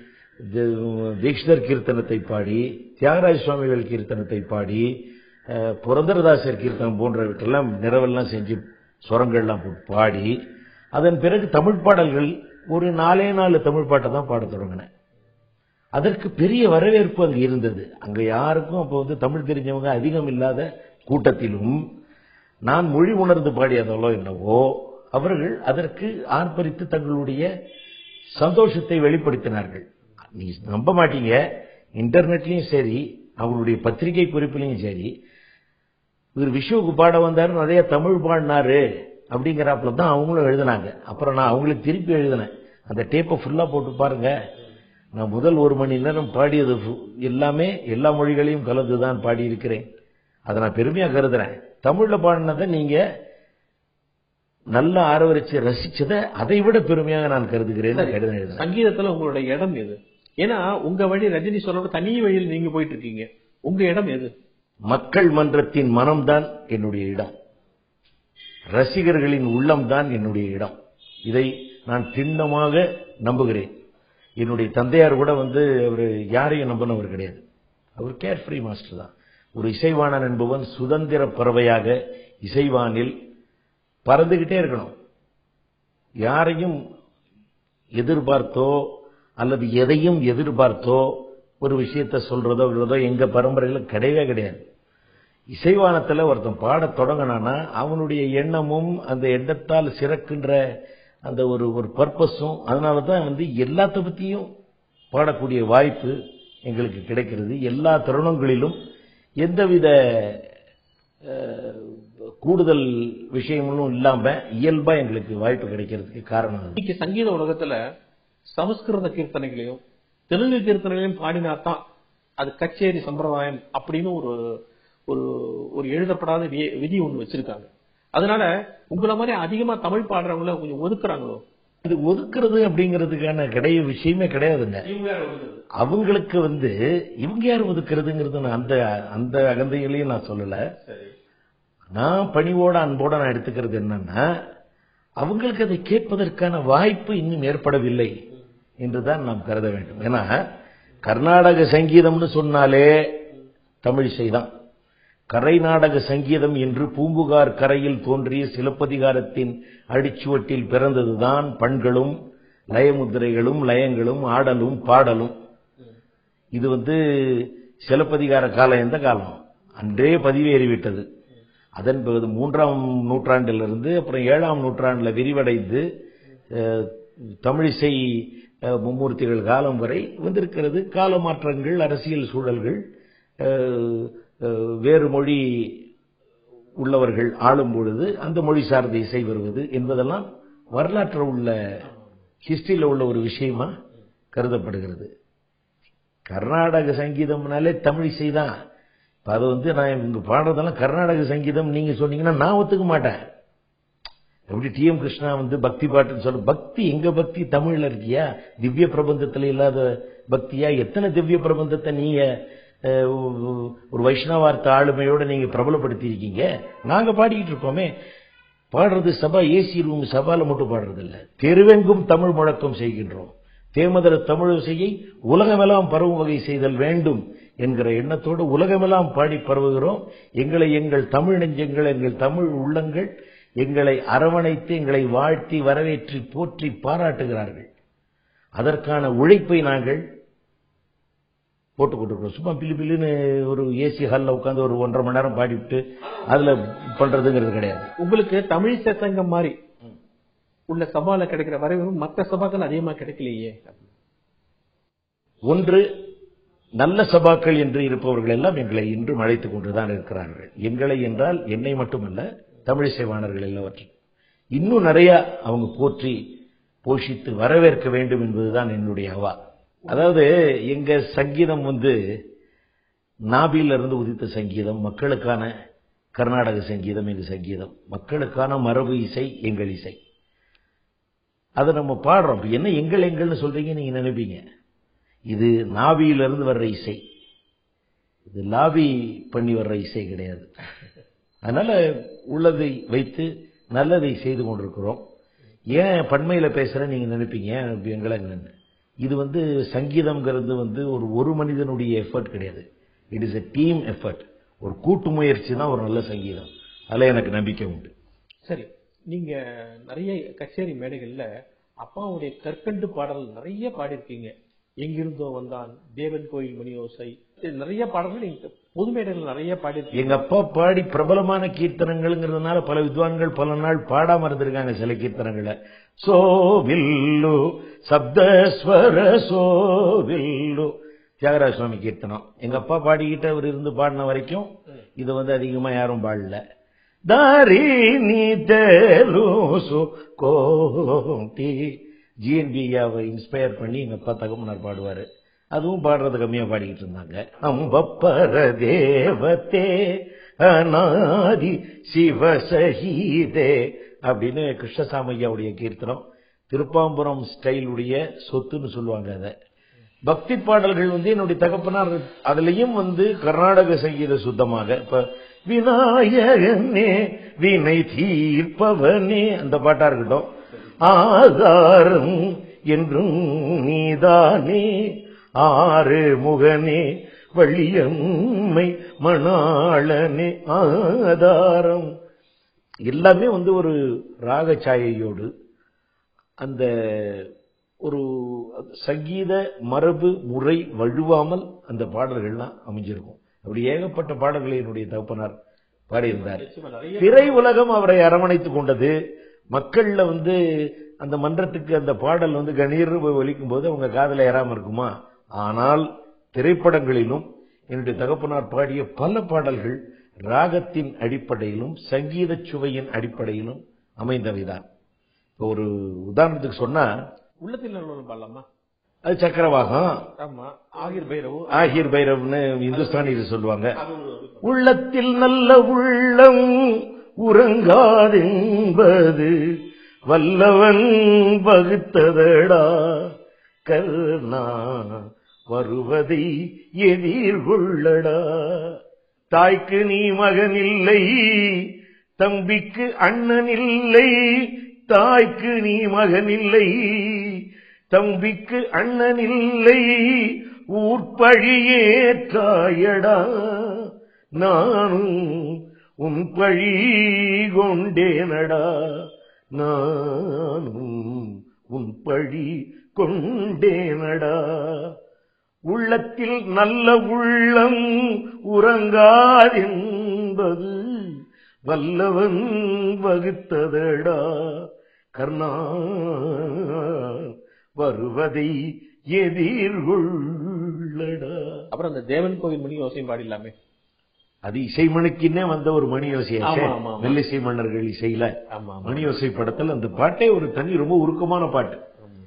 தீக்ஷிதர் கீர்த்தனத்தை பாடி, தியாகராஜ சுவாமிகள் கீர்த்தனத்தை பாடி, புரந்தரதாசர் கீர்த்தனம் போன்றவற்றெல்லாம் நிறைவெல்லாம் செஞ்சு சுரங்கள்லாம் போட்டு பாடி, அதன் பிறகு தமிழ் பாடல்கள் ஒரு நாலே நாலு தமிழ் பாட்டை தான் பாட தொடங்கினேன். அதற்கு பெரிய வரவேற்பு அங்கு இருந்தது. அங்க யாருக்கும் அப்போ வந்து தமிழ் தெரிஞ்சவங்க அதிகம் இல்லாத கூட்டத்திலும் நான் மொழி உணர்ந்து பாடியதோ என்னவோ அவர்கள் அதற்கு ஆர்ப்பரித்து தங்களுடைய சந்தோஷத்தை வெளிப்படுத்தினார்கள். நீ நம்ப மாட்டீங்க, இன்டர்நெட்லயும் சரி அவங்களுடைய பத்திரிகை குறிப்பிலையும் சரி இவர் விஷுவுக்கு பாட வந்தாரு, நிறைய தமிழ் பாடினாரு அப்படிங்கிறாப்புல தான் அவங்களும் எழுதினாங்க. அப்புறம் நான் அவங்களுக்கு திருப்பி எழுதினேன், அந்த டேப்பை ஃபுல்லா போட்டு பாருங்க, நான் முதல் ஒரு மணி நேரம் பாடியது எல்லாமே எல்லா மொழிகளையும் கலந்துதான் பாடி இருக்கிறேன். அதை நான் பெருமையா கருதுறேன். தமிழ்ல பாடினதை நீங்க நல்லா ஆரவரிச்சு ரசிச்சதை அதை விட பெருமையாக நான் கருதுகிறேன். சங்கீதத்துல உங்களுடைய இடம் எது? ஏன்னா உங்க வழி ரஜினி சொல்ற தனி வழியில் நீங்க போயிட்டு இருக்கீங்க, உங்க இடம் எது? மக்கள் மன்றத்தின் மனம்தான் என்னுடைய இடம், ரசிகர்களின் உள்ளம்தான் என்னுடைய இடம். இதை நான் திண்ணமாக நம்புகிறேன். என்னுடைய தந்தையார் கூட வந்து அவர் யாரையும் நம்பினவர் கிடையாது, அவர் கேர் ஃப்ரீ மாஸ்டர் தான். ஒரு இசைவாணன் என்பவன் சுதந்திர பறவையாக இசைவானில் பறந்துகிட்டே இருக்கணும். யாரையும் எதிர்பார்த்தோ அல்லது எதையும் எதிர்பார்த்தோ ஒரு விஷயத்தை சொல்றதோ விடுறதோ எங்க பரம்பரையில கிடையவே கிடையாது. இசைவானத்துல ஒருத்தன் பாட தொடங்கினானா அவனுடைய எண்ணமும் அந்த எண்ணத்தால் சிறக்கின்ற அந்த ஒரு ஒரு பர்பஸும், அதனாலதான் வந்து எல்லாத்த பத்தியும் பாடக்கூடிய வாய்ப்பு எங்களுக்கு கிடைக்கிறது. எல்லா தருணங்களிலும் எந்தவித கூடுதல் விஷயங்களும் இல்லாம இயல்பா எங்களுக்கு வாய்ப்பு கிடைக்கிறதுக்கு காரணம். இன்னைக்கு சங்கீத உலகத்துல சமஸ்கிருத கீர்த்தனைகளையும் தெலுங்கு கீர்த்தனைகளையும் பாடினாதான் அது கச்சேரி சம்பிரதாயம் அப்படின்னு ஒரு ஒரு எழுதப்படாத விதி ஒண்ணு வச்சிருக்காங்க. அதனால உங்களை மாதிரி அதிகமா தமிழ் பாடுறவங்கள கொஞ்சம் ஒதுக்குறாங்களோ? இது ஒதுக்குறது அப்படிங்கிறதுக்கான கிடையாது, விஷயமே கிடையாதுங்க. அவங்களுக்கு வந்து இவங்க யார் ஒதுக்குறதுங்கிறது அந்த அந்த அகந்தைகளையும் நான் சொல்லல. நான் பணிவோட அன்போட நான் எடுத்துக்கிறது என்னன்னா, அவங்களுக்கு அதை கேட்பதற்கான வாய்ப்பு இன்னும் ஏற்படவில்லை என்றுதான் நாம் கருத வேண்டும். ஏன்னா கர்நாடக சங்கீதம்னு சொன்னாலே தமிழிசை தான். கரை நாடக சங்கீதம் என்று பூம்புகார் கரையில் தோன்றிய சிலப்பதிகாரத்தின் அடிச்சுவட்டில் பிறந்ததுதான் பண்களும் லயமுத்திரைகளும் லயங்களும் ஆடலும் பாடலும். இது வந்து சிலப்பதிகார காலம் எந்த காலம்? அன்றே பதிவேறிவிட்டது. அதன் பிறகு மூன்றாம் நூற்றாண்டிலிருந்து அப்புறம் ஏழாம் நூற்றாண்டில் விரிவடைந்து தமிழிசை மும்மூர்த்திகள் காலம் வரை வந்திருக்கிறது. கால மாற்றங்கள், அரசியல் சூழல்கள், வேறு மொழி உள்ளவர்கள் ஆளும் பொழுது அந்த மொழி சார்ந்த இசை வருவது என்பதெல்லாம் வரலாற்று உள்ள ஹிஸ்டரியில் உள்ள ஒரு விஷயமா கருதப்படுகிறது. கர்நாடக சங்கீதம்னாலே தமிழிசை தான். அது வந்து நான் இங்க பாடுறதெல்லாம் கர்நாடக சங்கீதம் நீங்க சொன்னீங்கன்னா நான் ஒத்துக்க மாட்டேன். எப்படி டி எம் கிருஷ்ணா வந்து பக்தி பாட்டுன்னு சொல்ல, பக்தி எங்க பக்தி தமிழ்ல இருக்கியா? திவ்ய பிரபந்தத்துல இல்லாத பக்தியா? எத்தனை திவ்ய பிரபந்தத்தை நீங்க ஒரு வைஷ்ணவார்த்த ஆளுமையோட நீங்க பிரபலப்படுத்தி இருக்கீங்க. நாங்க பாடிக்கிட்டு இருக்கோமே. பாடுறது சபா ஏசி ரூம் சபால மட்டும் பாடுறது இல்ல, தெருவெங்கும் தமிழ் முழக்கம் செய்கின்றோம். தேமதர தமிழிசையை உலகமெல்லாம் பரவும் வகை செய்தல் வேண்டும் என்கிற எண்ணத்தோடு உலகமெல்லாம் பாடி பரவுகிறோம். எங்களை எங்கள் தமிழ் நெஞ்சங்கள், எங்கள் தமிழ் உள்ளங்கள் எங்களை அரவணைத்து எங்களை வாழ்த்தி வரவேற்றி போற்றி பாராட்டுகிறார்கள். அதற்கான உழைப்பை நாங்கள் போட்டுக் கொண்டிருக்கிறோம். சும்மா பில்லு பில்லுன்னு ஒரு ஏசி ஹாலில் உட்காந்து ஒரு ஒன்றரை மணி நேரம் பாடிவிட்டு அதுல பண்றதுங்கிறது கிடையாது. உங்களுக்கு தமிழ் சங்கம் மாதிரி உள்ள சபால கிடைக்கிற வரைவு மற்ற சபாக்கள் அதிகமா கிடைக்கலையே. ஒன்று, நல்ல சபாக்கள் என்று இருப்பவர்கள் எல்லாம் எங்களை இன்றும் அழைத்துக் கொண்டுதான் இருக்கிறார்கள். எங்களை என்றால் என்னை மட்டுமல்ல, தமிழிசை வாணர்கள் எல்லாவற்றும் இன்னும் நிறைய அவங்க போற்றி போஷித்து வரவேற்க வேண்டும் என்பதுதான் என்னுடைய அவா. அதாவது எங்க சங்கீதம் வந்து நாபில இருந்து உதித்த சங்கீதம், மக்களுக்கான கர்நாடக சங்கீதம் எங்க சங்கீதம், மக்களுக்கான மரபு இசை எங்கள் இசை. அதை நம்ம பாடுறோம். என்ன எங்கள் எங்கள்னு சொல்றீங்க நீங்க நினைப்பீங்க. இது நாபியிலிருந்து வர்ற இசை, இது லாபி பண்ணி வர்ற இசை கிடையாது. அதனால உள்ளதை வைத்து நல்லதை செய்து கொண்டிருக்கிறோம். ஏன் பன்மையில பேசுற நீங்க நினைப்பீங்க எங்களை என்னன்னு. இது வந்து சங்கீதம்ங்கிறது வந்து ஒரு ஒரு மனிதனுடைய எஃபர்ட் கிடையாது. It is a team effort. ஒரு கூட்டு முயற்சி தான் ஒரு நல்ல சங்கீதம். அதுல எனக்கு நம்பிக்கை உண்டு. சரி, நீங்க நிறைய கச்சேரி மேடைகள்ல அப்பாவுடைய கற்கண்டு பாடல் நிறைய பாடிருக்கீங்க. எங்கிருந்தோ வந்தான், தேவன் கோயில் மணியோசை, நிறைய பாடல்கள் நீங்க பொது மேடைகள் நிறைய பாடிருக்கீங்க. எங்க அப்பா பாடி பிரபலமான கீர்த்தனங்கள்ங்கிறதுனால பல வித்வான்கள் பல நாள் பாடாம இருந்திருக்காங்க சில கீர்த்தனங்களை. சோவில்லு சப்தஸ்வர சோவில்லு தியாகராஜ சுவாமி கீர்த்தனம் எங்க அப்பா பாடிக்கிட்டு அவர் இருந்து பாடின வரைக்கும் இது வந்து அதிகமா யாரும் பாடல. தாரி நீ தேலூசு கோட்டி ஜிஎன்பியாவை இன்ஸ்பயர் பண்ணி எங்க அப்பா தகமனார் பாடுவாரு. அதுவும் பாடுறது கம்மியா பாடிக்கிட்டு இருந்தாங்க. அம்பப்பர தேவத்தே அநாதி சிவசஹீதே அப்படின்னு கிருஷ்ணசாமையாவுடைய கீர்த்தனம் திருப்பாம்புரம் ஸ்டைலுடைய சொத்துன்னு சொல்லுவாங்க. அத பக்தி பாடல்கள் வந்து என்னுடைய தகப்பனார் அதுலயும் வந்து கர்நாடக சங்கீத சுத்தமாக இப்ப விநாயகனே வினை தீர்ப்பவனே அந்த பாட்டா இருக்கட்டும், ஆதாரம் என்றும் நீதானே ஆறு முகனே வள்ளியம்மை மணாளனே ஆதாரம், எல்லாமே வந்து ஒரு ராகச்சாயையோடு அந்த ஒரு சங்கீத மரபு முறை வழுவாமல் அந்த பாடல்கள்லாம் அமைஞ்சிருக்கும். அப்படி ஏகப்பட்ட பாடல்களை என்னுடைய தகப்பனார் பாடியிருந்தார். திரை உலகம் அவரை அரவணைத்துக் கொண்டது. மக்கள்ல வந்து அந்த மன்றத்துக்கு அந்த பாடல் வந்து கணீர் ஒலிக்கும் போது அவங்க காதல ஏறாம இருக்குமா? ஆனால் திரைப்படங்களிலும் என்னுடைய தகப்பனார் பாடிய பல பாடல்கள் ராகத்தின் அடிப்படையிலும் சங்கீத சுவையின் அடிப்படையிலும் அமைந்தவைதான். ஒரு உதாரணத்துக்கு சொன்னா உள்ளத்தில் பாடலாமா? அது சக்கரவாகம், ஆகிர் பைரவ் ஆகிர் பைரவ்னு இந்துஸ்தானி சொல்லுவாங்க. உள்ளத்தில் நல்ல உள்ளம் உறங்காதென்பது வல்லவன் வகுத்ததடா கர்ணா வருவதை எதிர்கொள்ளடா. தாய்க்கு நீ மகன் இல்லை, தம்பிக்கு அண்ணன் இல்லை. தாய்க்கு நீ மகன் இல்லை, தம்பிக்கு அண்ணன் இல்லை. ஊர்பழியேற்றாயடா நானும் உன் பழி கொண்டேனடா. நானும் உன் பழி கொண்டேனடா. உள்ளத்தில் நல்ல உள்ளம் உறங்காதென்பது வல்லவன் வகுத்ததடா கர்ணா வருவதை எதிர்கொள்ளடா. அப்புறம் அந்த தேவன் கோவில் மணி யோசையும் பாடிடலாமே. அது இசைமனுக்குன்னே வந்த ஒரு மணி யோசை, மெல்லிசை மன்னர்கள் இசையில மணி யோசை படத்தில் அந்த பாட்டே ஒரு தனி ரொம்ப உருக்கமான பாட்டு.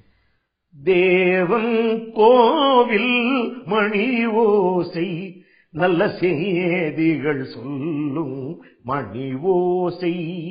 தேவன் கோவில் மணி ஓசை நல்ல செய்திகள் சொல்லும் மணி ஓசை.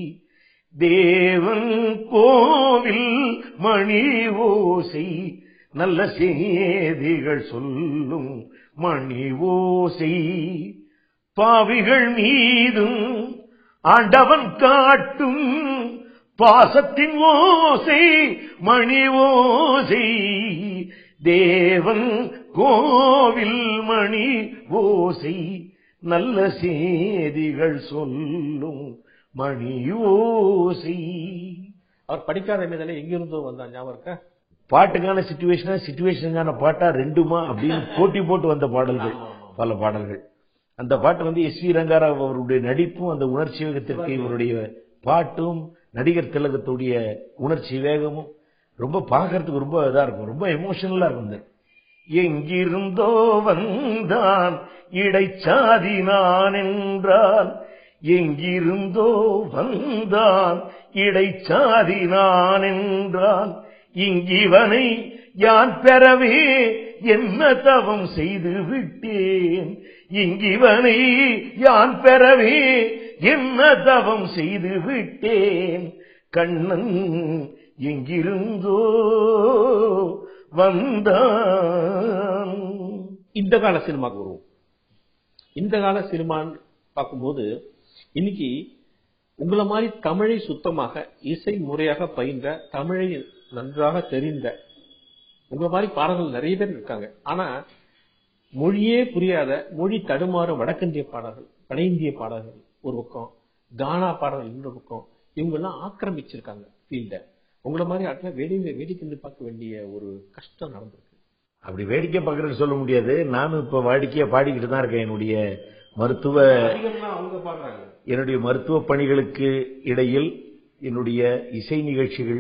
தேவன் கோவில் மணி ஓசை நல்ல செய்திகள் சொல்லும் மணி ஓசை. பாவிகள் மீதும் ஆண்டவன் காட்டும் பாசத்தின் ஓசை மணி ஓசை. தேவன் கோவில் மணி ஓசை நல்ல செய்திகள் சொல்லும் மணி ஓசை. அவர் படிக்காத மேல எங்கிருந்தோ வந்தா ஞாபகம் இருக்கா? பாட்டுக்கான சிச்சுவேஷனா சிச்சுவேஷனுக்கான பாட்டா ரெண்டுமா அப்படின்னு போட்டி போட்டு வந்த பாடல்கள் பல பாடல்கள். அந்த பாட்டு வந்து எஸ் வி ரங்காராவ் அவருடைய நடிப்பும் அந்த உணர்ச்சி வேகத்திற்கு இவருடைய பாட்டும் நடிகர் திலகத்துடைய உணர்ச்சி வேகமும் ரொம்ப பார்க்கறதுக்கு ரொம்ப இதா இருக்கும், ரொம்ப எமோஷனலா இருக்கும். எங்கிருந்தோ வந்தான் இடைச்சாதி நான் என்றான், எங்கிருந்தோ வந்தான் இடைச்சாதி நான் என்றான். இங்கிவனை யான் பெறவே என்ன தவம் செய்து விட்டேன், இங்கிவனை யான் பெறவே என்ன தவம் செய்து விட்டேன். கண்ணன் எங்கிருந்தோ வந்தான். இந்த கால சினிமாக்கு வருவோம். இந்த கால சினிமான்னு பார்க்கும்போது இன்னைக்கு உங்களை மாதிரி தமிழை சுத்தமாக இசை முறையாக பயின்ற, தமிழை நன்றாக தெரிந்த உங்களை மாதிரி பாடல்கள் நிறைய பேர் இருக்காங்க. ஆனா மொழியே புரியாத, மொழி தடுமாறும் வடக்கிந்திய பாடல்கள், வட இந்திய பாடல்கள் ஒரு பக்கம், கானா பாடல்கள் இன்னொரு பக்கம், இவங்க எல்லாம் ஆக்கிரமிச்சிருக்காங்க ஃபீல்ட. உங்களை மாதிரி ஆட்களை வேடிக்கை வேடிக்கை பார்க்க வேண்டிய ஒரு கஷ்டம் நடந்திருக்கு. அப்படி வேடிக்கை பார்க்கறதுன்னு சொல்ல முடியாது. நானும் இப்ப வாடிக்கையா பாடிக்கிட்டு தான் இருக்கேன். என்னுடைய மருத்துவ என்னுடைய மருத்துவ பணிகளுக்கு இடையில் என்னுடைய இசை நிகழ்ச்சிகள்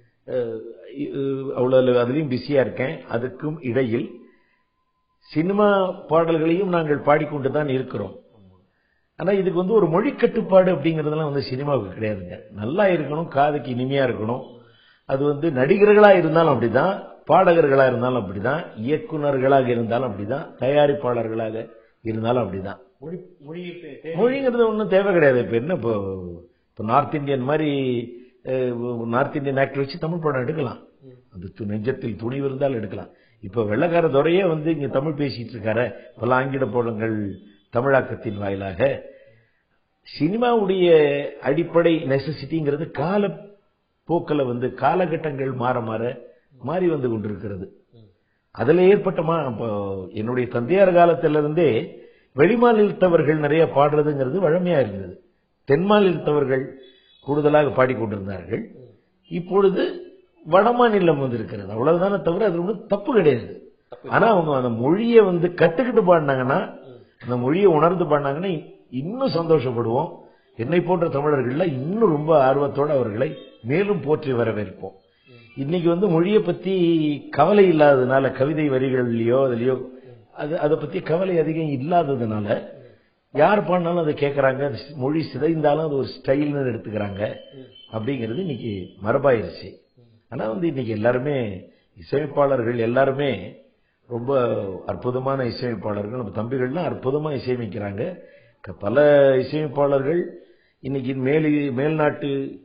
அவ்வளவு அதுலயும் பிஸியா இருக்கேன். அதுக்கும் இடையில் சினிமா பாடல்களையும் நாங்கள் பாடிக்கொண்டுதான் இருக்கிறோம். ஆனா இதுக்கு வந்து ஒரு மொழி கட்டுப்பாடு அப்படிங்கறதெல்லாம் வந்து சினிமாவுக்கு கிடையாதுங்க. நல்லா இருக்கணும், காதுக்கு இனிமையா இருக்கணும். அது வந்து நடிகர்களா இருந்தாலும் அப்படிதான், பாடகர்களா இருந்தாலும் அப்படிதான், இயக்குநர்களாக இருந்தாலும் அப்படிதான், தயாரிப்பாளர்களாக இருந்தாலும் அப்படிதான். மொழிங்கிறது ஒன்றும் தேவை கிடையாது. இப்ப என்ன இப்போ நார்த் இந்தியன் மாதிரி நார்த் இந்தியன் ஆக்டர் வச்சு தமிழ் படம் எடுக்கலாம், அது நெஞ்சத்தில் துணிவு இருந்தால் எடுக்கலாம். இப்ப வெள்ளக்கார துறையே வந்து இங்க தமிழ் பேசிட்டு இருக்காரு. பல ஆங்கில படங்கள் தமிழாக்கத்தின் வாயிலாக. சினிமாவுடைய அடிப்படை நெசசிட்டிங்கிறது கால போக்கில் வந்து காலகட்டங்கள் மாற மாற மாறி வந்து கொண்டிருக்கிறது. அதுல ஏற்பட்ட என்னுடைய தந்தையார் காலத்திலிருந்தே வெளிமாநிலத்தவர்கள் நிறைய பாடுறதுங்கிறது வழமையா இருந்தது. தென் மாநிலத்தவர்கள் கூடுதலாக பாடிக்கொண்டிருந்தார்கள். இப்பொழுது வடமாநிலம் வந்து இருக்கிறது, அவ்வளவுதானே தவிர அது ஒன்றும் தப்பு கிடையாது. ஆனா அவங்க அந்த மொழியை வந்து கத்துக்கிட்டு பாடினாங்கன்னா, அந்த மொழியை உணர்ந்து பாடினாங்கன்னா இன்னும் சந்தோஷப்படுவோம். என்னை போன்ற தமிழர்கள்ல இன்னும் ரொம்ப ஆர்வத்தோடு அவர்களை மேலும் போற்றி வரவேற்போம். இன்னைக்கு வந்து மொழியை பத்தி கவலை இல்லாததுனால, கவிதை வரிகள்லயோ அதுலயோ அது அதை பத்தி கவலை அதிகம் இல்லாததுனால யார் பாடினாலும் அதை கேட்கறாங்க. மொழி சிதைந்தாலும் அது ஒரு ஸ்டைல்னு எடுத்துக்கிறாங்க. அப்படிங்கிறது இன்னைக்கு மரபாயிருச்சு. ஆனா வந்து இன்னைக்கு எல்லாருமே இசையமைப்பாளர்கள் எல்லாருமே ரொம்ப அற்புதமான இசையமைப்பாளர்கள். நம்ம தம்பிகள்லாம் அற்புதமா இசையமைக்கிறாங்க. பல இசையமைப்பாளர்கள் இன்னைக்கு மேல் மேல்நாட்டு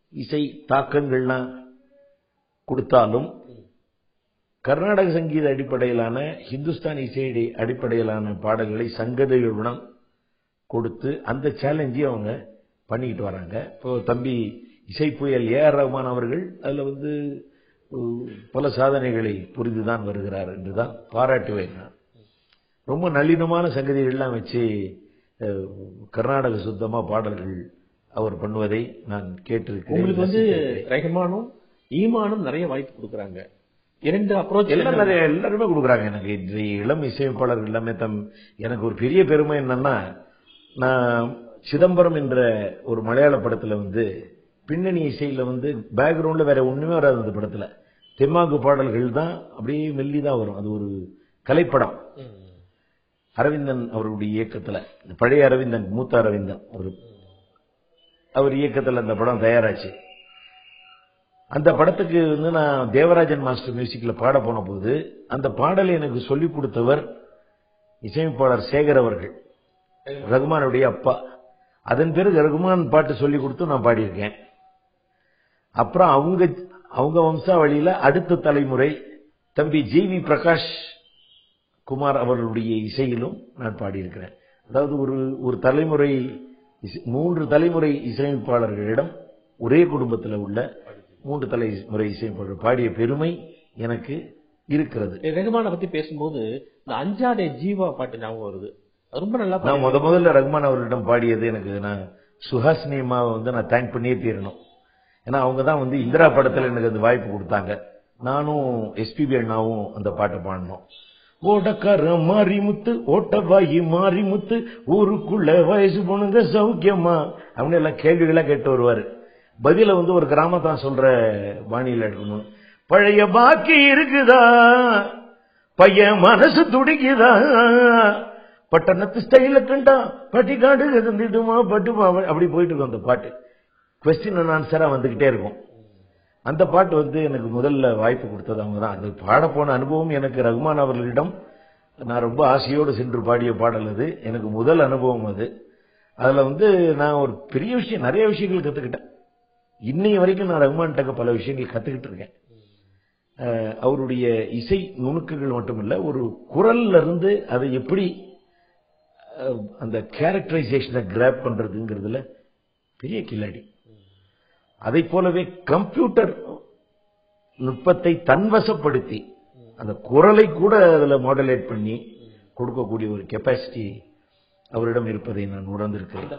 இசை தாக்கங்கள்லாம் கொடுத்தாலும் கர்நாடக சங்கீத அடிப்படையிலான ஹிந்துஸ்தானி இசை அடிப்படையிலான பாடல்களை சங்கதிகளுடன் கொடுத்து அந்த சேலஞ்சையும் அவங்க பண்ணிக்கிட்டு வராங்க. இப்போ தம்பி இசை புயல் ஏ ஆர் ரஹ்மான் அவர்கள் அதுல வந்து பல சாதனைகளை புரிந்துதான் வருகிறார் என்றுதான் பாராட்டுவேன். ரொம்ப நளினமான சங்கதிகள்லாம் வச்சு கர்நாடக சுத்தமா பாடல்கள் அவர் பண்ணுவதை நான் கேட்டிருக்கேன். உங்களுக்கு வந்து ரஹ்மானும் ஈமானும் நிறைய வாய்ப்பு கொடுக்குறாங்க. இரண்டு அப்ரோச் எல்லாம் நிறைய எல்லாருமே கொடுக்குறாங்க. எனக்கு இன்றைய இளம் இசையமைப்பாளர்கள் எல்லாமே தம் எனக்கு ஒரு பெரிய பெருமை என்னன்னா, நான் சிதம்பரம் என்ற ஒரு மலையாள படத்துல வந்து பின்னணி இசையில வந்து பேக்ரவுண்ட்ல வேற ஒண்ணுமே வராது. அந்த படத்துல தெம்மாங்கு பாடல்கள் தான் அப்படியே மெல்லிதான் வரும். அது ஒரு கலைப்படம். அரவிந்தன் அவருடைய இயக்கத்துல, பழைய அரவிந்தன், மூத்த அரவிந்தன் அவர் அவர் இயக்கத்துல அந்த படம் தயாராச்சு. அந்த படத்துக்கு வந்து நான் தேவராஜன் மாஸ்டர் மியூசிக்ல பாட போன போது அந்த பாடலை எனக்கு சொல்லிக் கொடுத்தவர் இசையமைப்பாளர் சேகர் அவர்கள், ரகுமானுடைய அப்பா. அதன் பிறகு ரகுமான் பாட்டு சொல்லிக் கொடுத்து நான் பாடியிருக்கேன். அப்புறம் அவங்க அவங்க வம்சாவளியில அடுத்த தலைமுறை தம்பி ஜி வி பிரகாஷ் குமார் அவர்களுடைய இசையிலும் நான் பாடியிருக்கிறேன். அதாவது ஒரு ஒரு தலைமுறை மூன்று தலைமுறை இசையமைப்பாளர்களிடம் ஒரே குடும்பத்தில் உள்ள மூன்று தலைமுறை இசையமைப்பாளர் பாடிய பெருமை எனக்கு இருக்கிறது. ரகுமானை பத்தி பேசும்போது இந்த அஞ்சாடே ஜீவா பாட்டு ஞாபகம் வருது. ரொம்ப நல்லா. நான் முத முதல்ல ரகுமான் அவர்களிடம் பாடியது எனக்கு நான் சுஹாசினி அம்மாவை வந்து நான் தேங்க் பண்ணியே தீரணும். ஏன்னா அவங்க தான் வந்து இந்திரா படத்தில் எனக்கு அந்த வாய்ப்பு கொடுத்தாங்க. நானும் எஸ்பிபி அண்ணாவும் அந்த பாட்டை பாடினோம். ஓடக்கார மாரிமுத்து ஓட்டவாயி மாரிமுத்து ஊருக்குள்ள வயசு பொண்ணுங்க சௌக்கியமா அப்படின்னு எல்லாம் கேள்விகளா கேட்டு வருவாரு. பதில வந்து ஒரு கிராமத்தான் சொல்ற பாணியில எடுக்கணும். பழைய பாக்கி இருக்குதா, பையன் மனசு துடிக்குதா, பட்டணத்து ஸ்டைல கண்டா பட்டிக்காடு இருந்துடுமா பட்டுமா அப்படி போயிட்டு இருக்கும் அந்த பாட்டு. கொஸ்டின் அண்ட் ஆன்சரா வந்துகிட்டே இருக்கும். அந்த பாட்டு வந்து எனக்கு முதல்ல வாய்ப்பு கொடுத்தது அவங்க தான். அது பாட போன அனுபவம் எனக்கு ரகுமான் அவர்களிடம் நான் ரொம்ப ஆசையோடு சென்று பாடிய பாடல் அது. எனக்கு முதல் அனுபவம் அது. அதுல வந்து நான் ஒரு பெரிய விஷயம், நிறைய விஷயங்கள் கத்துக்கிட்டேன். இன்னைய வரைக்கும் நான் ரகுமான்கிட்ட பல விஷயங்கள் கத்துக்கிட்டு இருக்கேன். அவருடைய இசை நுணுக்குகள் மட்டுமில்ல, ஒரு குரல்ல இருந்து அதை எப்படி அந்த கேரக்டரைசேஷனை கிராப் பண்றதுங்கிறதுல பெரிய கில்லாடி. அதை போலவே கம்ப்யூட்டர் நுட்பத்தை தன்வசப்படுத்தி அந்த குரலை கூட அதுல மாடுலேட் பண்ணி கொடுக்கக்கூடிய ஒரு கெப்பாசிட்டி அவரிடம் இருப்பதை நான் உணர்ந்திருக்கிறேன்.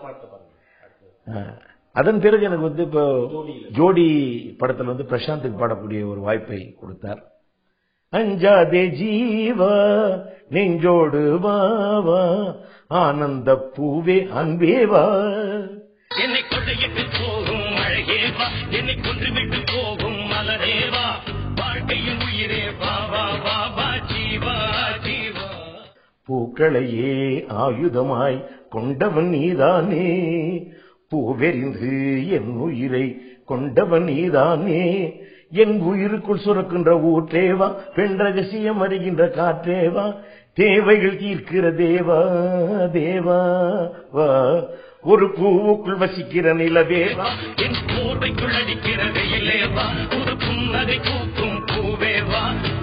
அதன் பிறகு எனக்கு வந்து இப்போ ஜோடி படத்துல வந்து பிரசாந்துக்கு பாடக்கூடிய ஒரு வாய்ப்பை கொடுத்தார். அஞ்சாதே ஜீவா நெஞ்சோடு வாவா ஆனந்த பூவே அன்பேவா என்னை கொள்ளையிட்டு போகும் அழகேவா என்னை கொன்றுவிட்டு போகும் மலரேவா வாழ்க்கையின் உயிரே வாவா வாவா ஜீவா ஜீவா பூக்களையே ஆயுதமாய் கொண்டவன் நீதானே பூவெறிந்து என் உயிரை கொண்டவன் நீதானே என் உயிருக்குள் சுரக்கின்ற ஊற்றேவா பெண் ரகசியம் அறிகின்ற காற்றேவா தேவைகள் தீர்க்கிற தேவா தேவா வா ஒரு பூவுக்குள் வசிக்கிற நிலவேவா என் போர்வைக்குள் அடிக்கிற வெயிலேவா ஒரு புன்னகை பூக்கும் பூவேவா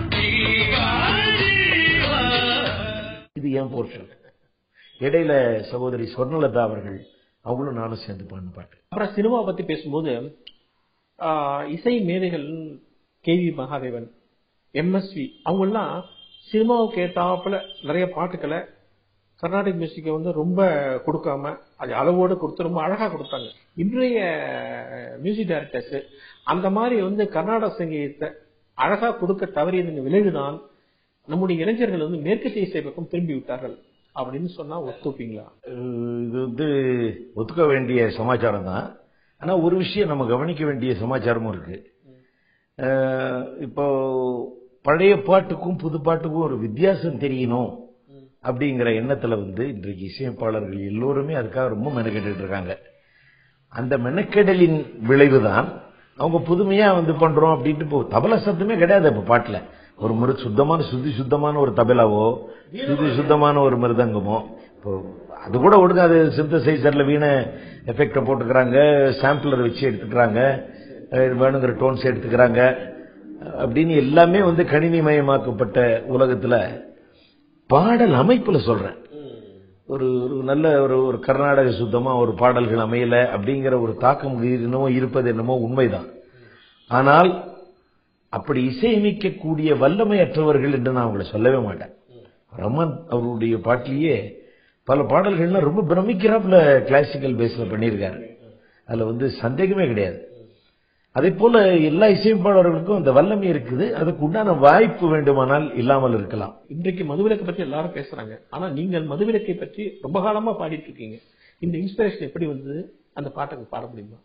இது என் போர்ஷன். இடையில சகோதரி சொர்ணலதா அவர்கள் அவங்களும் நானும் சேர்ந்து பாடின பாட்டு. அப்புறம் சினிமா பத்தி பேசும்போது இசை மேதைகள் K V Mahadevan, M S V அவங்கெல்லாம் சினிமாவுக்கு ஏத்தாப்புல நிறைய பாட்டுக்களை கர்நாடிக் மியூசிக்கை வந்து ரொம்ப கொடுக்காம அது அளவோடு கொடுத்து ரொம்ப அழகா கொடுத்தாங்க. இன்றைய மியூசிக் டைரக்டர்ஸ் அந்த மாதிரி வந்து கர்நாடக சங்கீதத்தை அழகா கொடுக்க தவறியதன் விளைவுதான் நம்முடைய இளைஞர்கள் வந்து மேற்கத்திய இசை பக்கம் திரும்பி விட்டார்கள் அப்படின்னு சொன்னா ஒத்துப்பீங்களா? இது வந்து ஒத்துக்க வேண்டிய சமாச்சாரம் தான். ஆனா ஒரு விஷயம் நம்ம கவனிக்க வேண்டிய சமாச்சாரமும் இருக்கு. இப்போ பழைய பாட்டுக்கும் புது பாட்டுக்கும் ஒரு வித்தியாசம் தெரியணும் அப்படிங்கிற எண்ணத்துல வந்து இன்றைக்கு இசையமைப்பாளர்கள் எல்லோருமே அதுக்காக ரொம்ப மெனக்கெட்டு இருக்காங்க. அந்த மெனக்கெடலின் விளைவுதான் அவங்க புதுமையா வந்து பண்றோம் அப்படின்ட்டு இப்போ தபலா சத்தமே கிடையாது. இப்ப பாட்டுல ஒரு முறை சுத்தமான சுத்தி சுத்தமான ஒரு தபலாவோ சுத்தி சுத்தமான ஒரு மிருதங்கமோ இப்போ அது கூட ஒடுங்க அது சிந்தசைசர்ல வீண எஃபெக்ட போட்டுக்கிறாங்க, சாம்பிளர் வச்சு எடுத்துக்கிறாங்க, வேணுங்கிற டோன்ஸ் எடுத்துக்கிறாங்க அப்படின்னு எல்லாமே வந்து கணினிமயமாக்கப்பட்ட உலகத்துல பாடல் அமைப்புல சொல்றேன். ஒரு நல்ல ஒரு ஒரு கர்நாடக சுத்தமா ஒரு பாடல்கள் அமையல அப்படிங்கிற ஒரு தாக்கம் என்னமோ இருப்பது என்னமோ உண்மைதான். ஆனால் அப்படி இசையமைக்கக்கூடிய வல்லமையற்றவர்கள் என்று நான் அவங்களை சொல்லவே மாட்டேன். ரமன் அவருடைய பாட்டிலேயே பல பாடல்கள்லாம் ரொம்ப பிரமிக்கிறாப்புல கிளாசிக்கல் பேஸ்ல பண்ணியிருக்காரு. அதுல வந்து சந்தேகமே கிடையாது. அதே போல எல்லா இசையமைப்பாளர்களுக்கும் அந்த வல்லமை இருக்குது. அதுக்கு உண்டான வாய்ப்பு வேண்டுமானால் இல்லாமல் இருக்கலாம். இன்றைக்கு மதுவிலக்கை பற்றி எல்லாரும் பேசுறாங்க. ஆனா நீங்கள் மதுவிலக்கை பற்றி ரொம்ப காலமா பாடிட்டு இருக்கீங்க. இந்த இன்ஸ்பிரேஷன் எப்படி வந்தது? அந்த பாட்டுக்கு பாட முடியுமா?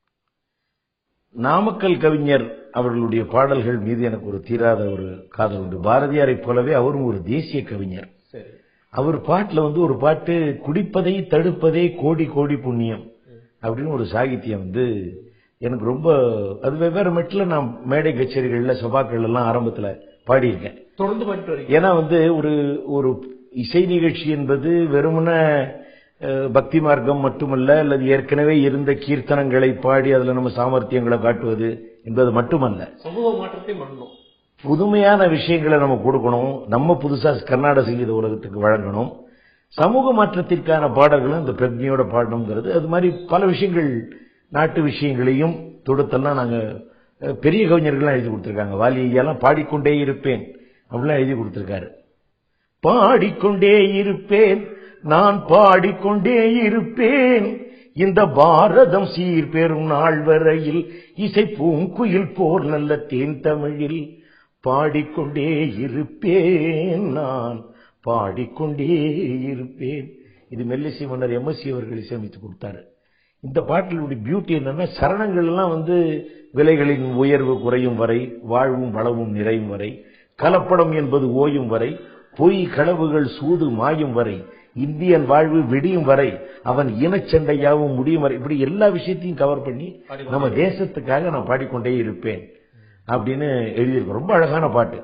நாமக்கல் கவிஞர் அவர்களுடைய பாடல்கள் மீது எனக்கு ஒரு தீராத ஒரு காதல் உண்டு. பாரதியாரை போலவே அவரும் ஒரு தேசிய கவிஞர். அவர் பாட்டுல வந்து ஒரு பாட்டு குடிப்பதை தடுப்பதே கோடி கோடி புண்ணியம் அப்படின்னு ஒரு சாகித்யம் வந்து எனக்கு ரொம்ப, அது வெவ்வேறு மெட்ல நான் மேடை கச்சேரிகள்ல சபாக்கள் எல்லாம் ஆரம்பத்துல பாடியிருக்கேன். தொடர்ந்து பாட்டு. ஏன்னா வந்து ஒரு ஒரு இசை நிகழ்ச்சி என்பது வெறுமன பக்தி மார்க்கம் மட்டுமல்ல, அல்லது ஏற்கனவே இருந்த கீர்த்தனங்களை பாடி அதுல நம்ம சாமர்த்தியங்களை காட்டுவது என்பது மட்டுமல்ல. சமூக மாற்றத்தை பண்ணணும், புதுமையான விஷயங்களை நம்ம கொடுக்கணும், நம்ம புதுசா கர்நாடக சங்கீத உலகத்துக்கு வழங்கணும், சமூக மாற்றத்திற்கான பாடல்களும் இந்த பிரக்ஞையோட பாடணுங்கிறது. அது மாதிரி பல விஷயங்கள், நாட்டு விஷயங்களையும் தொடுத்தெல்லாம் நாங்க பெரிய கவிஞர்கள்லாம் எழுதி கொடுத்திருக்காங்க. வாலி ஐயாலாம் பாடிக்கொண்டே இருப்பேன் அப்படிலாம் எழுதி கொடுத்திருக்காரு. பாடிக்கொண்டே இருப்பேன், நான் பாடிக்கொண்டே இருப்பேன், இந்த பாரதம் சீர் பெறும் நாள் வரையில் இசை பூங்குயில் போர் நல்ல தேன் தமிழில் பாடிக்கொண்டே இருப்பேன், நான் பாடிக்கொண்டே இருப்பேன். இது மெல்லிசை மன்னர் எம் எஸ் சி அவர்கள் இசையமைத்து கொடுத்தாரு. இந்த பாட்டிலுடைய பியூட்டி என்னன்னா, சரணங்கள் எல்லாம் வந்து விலைகளின் உயர்வு குறையும் வரை, வாழ்வும் வளவும் நிறையும் வரை, கலப்படம் என்பது ஓயும் வரை, பொய் களவுகள் சூது மாயும் வரை, இந்தியன் வாழ்வு விடியும் வரை, அவன் இனச்சண்டையாவும் முடியும் வரை, இப்படி எல்லா விஷயத்தையும் கவர் பண்ணி நம்ம தேசத்துக்காக நான் பாடிக்கொண்டே இருப்பேன் அப்படின்னு எழுதியிருக்கோம். ரொம்ப அழகான பாட்டு.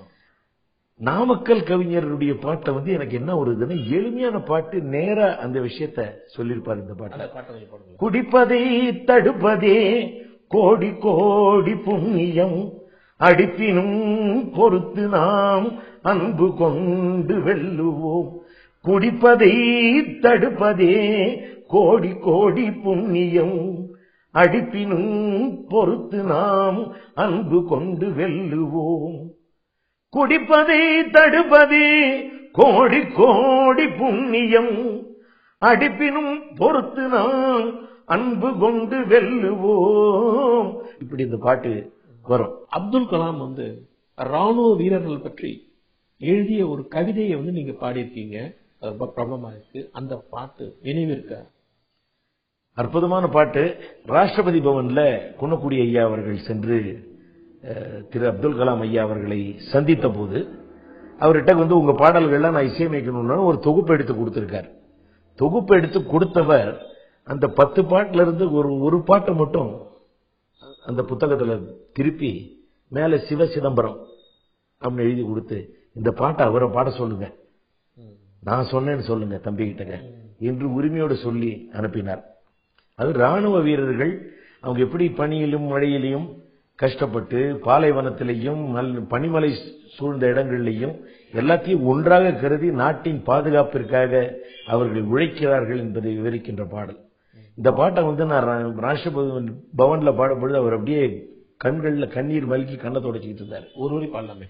நாமக்கல் கவிஞருடைய பாட்டை வந்து எனக்கு என்ன ஒரு இதுன்னு, எளிமையான பாட்டு, நேரா அந்த விஷயத்த சொல்லியிருப்பாரு இந்த பாட்டு. குடிப்பதை தடுப்பதே கோடி கோடி புண்ணியம், அடிப்பினும் பொறுத்து நாம் அன்பு கொண்டு வெல்லுவோம். குடிப்பதை தடுப்பதே கோடி கோடி புண்ணியம், அடிப்பினும் பொறுத்து நாம் அன்பு கொண்டு வெல்லுவோம். குடிப்பதை தடுப்பதே கோடி கோடி புண்ணியம், அடிப்பினும் பொறுத்து நாம் அன்பு கொண்டு வெல்லுவோம். இப்படி இந்த பாட்டு வரும். அப்துல் கலாம் வந்து ராணுவ வீரர்கள் பற்றி எழுதிய ஒரு கவிதையை வந்து நீங்க பாடியிருக்கீங்க, ரொம்ப பிரபலமா இருக்கு. அந்த பாட்டு நினைவிருக்க? அற்புதமான பாட்டு. ராஷ்டிரபதி பவன்ல குணக்குடி ஐயா அவர்கள் சென்று திரு அப்துல் கலாம் ஐயா அவர்களை சந்தித்த போது அவர்கிட்ட வந்து உங்க பாடல்கள்லாம் நான் இசையமைக்கணும்னு ஒரு தொகுப்பு எடுத்து கொடுத்திருக்காரு. தொகுப்பு எடுத்து கொடுத்தவர் அந்த பத்து பாட்டுல இருந்து ஒரு ஒரு பாட்டை மட்டும் அந்த புத்தகத்துல திருப்பி மேல சிவசிதம்பரம் அப்படின்னு எழுதி கொடுத்து, இந்த பாட்டை அவரை பாட சொல்லுங்க, நான் சொன்னேன்னு சொல்லுங்க தம்பி கிட்டங்க என்று உரிமையோடு சொல்லி அனுப்பினார். அது ராணுவ வீரர்கள் அவங்க எப்படி பனியிலும் மழையிலையும் கஷ்டப்பட்டு பாலைவனத்திலையும் பனிமலை சூழ்ந்த இடங்களிலையும் எல்லாத்தையும் ஒன்றாக கருதி நாட்டின் பாதுகாப்பிற்காக அவர்கள் உழைக்கிறார்கள் என்பதை விவரிக்கின்ற பாடல். இந்த பாட்டை வந்து நான் ராஷ்டிரபதி பவன்ல பாடும்பொழுது அவர் அப்படியே கண்கள்ல கண்ணீர் மல்கி கண்ணை தொடச்சிக்கிட்டு இருந்தார். ஒரு வரி பாடலாமே.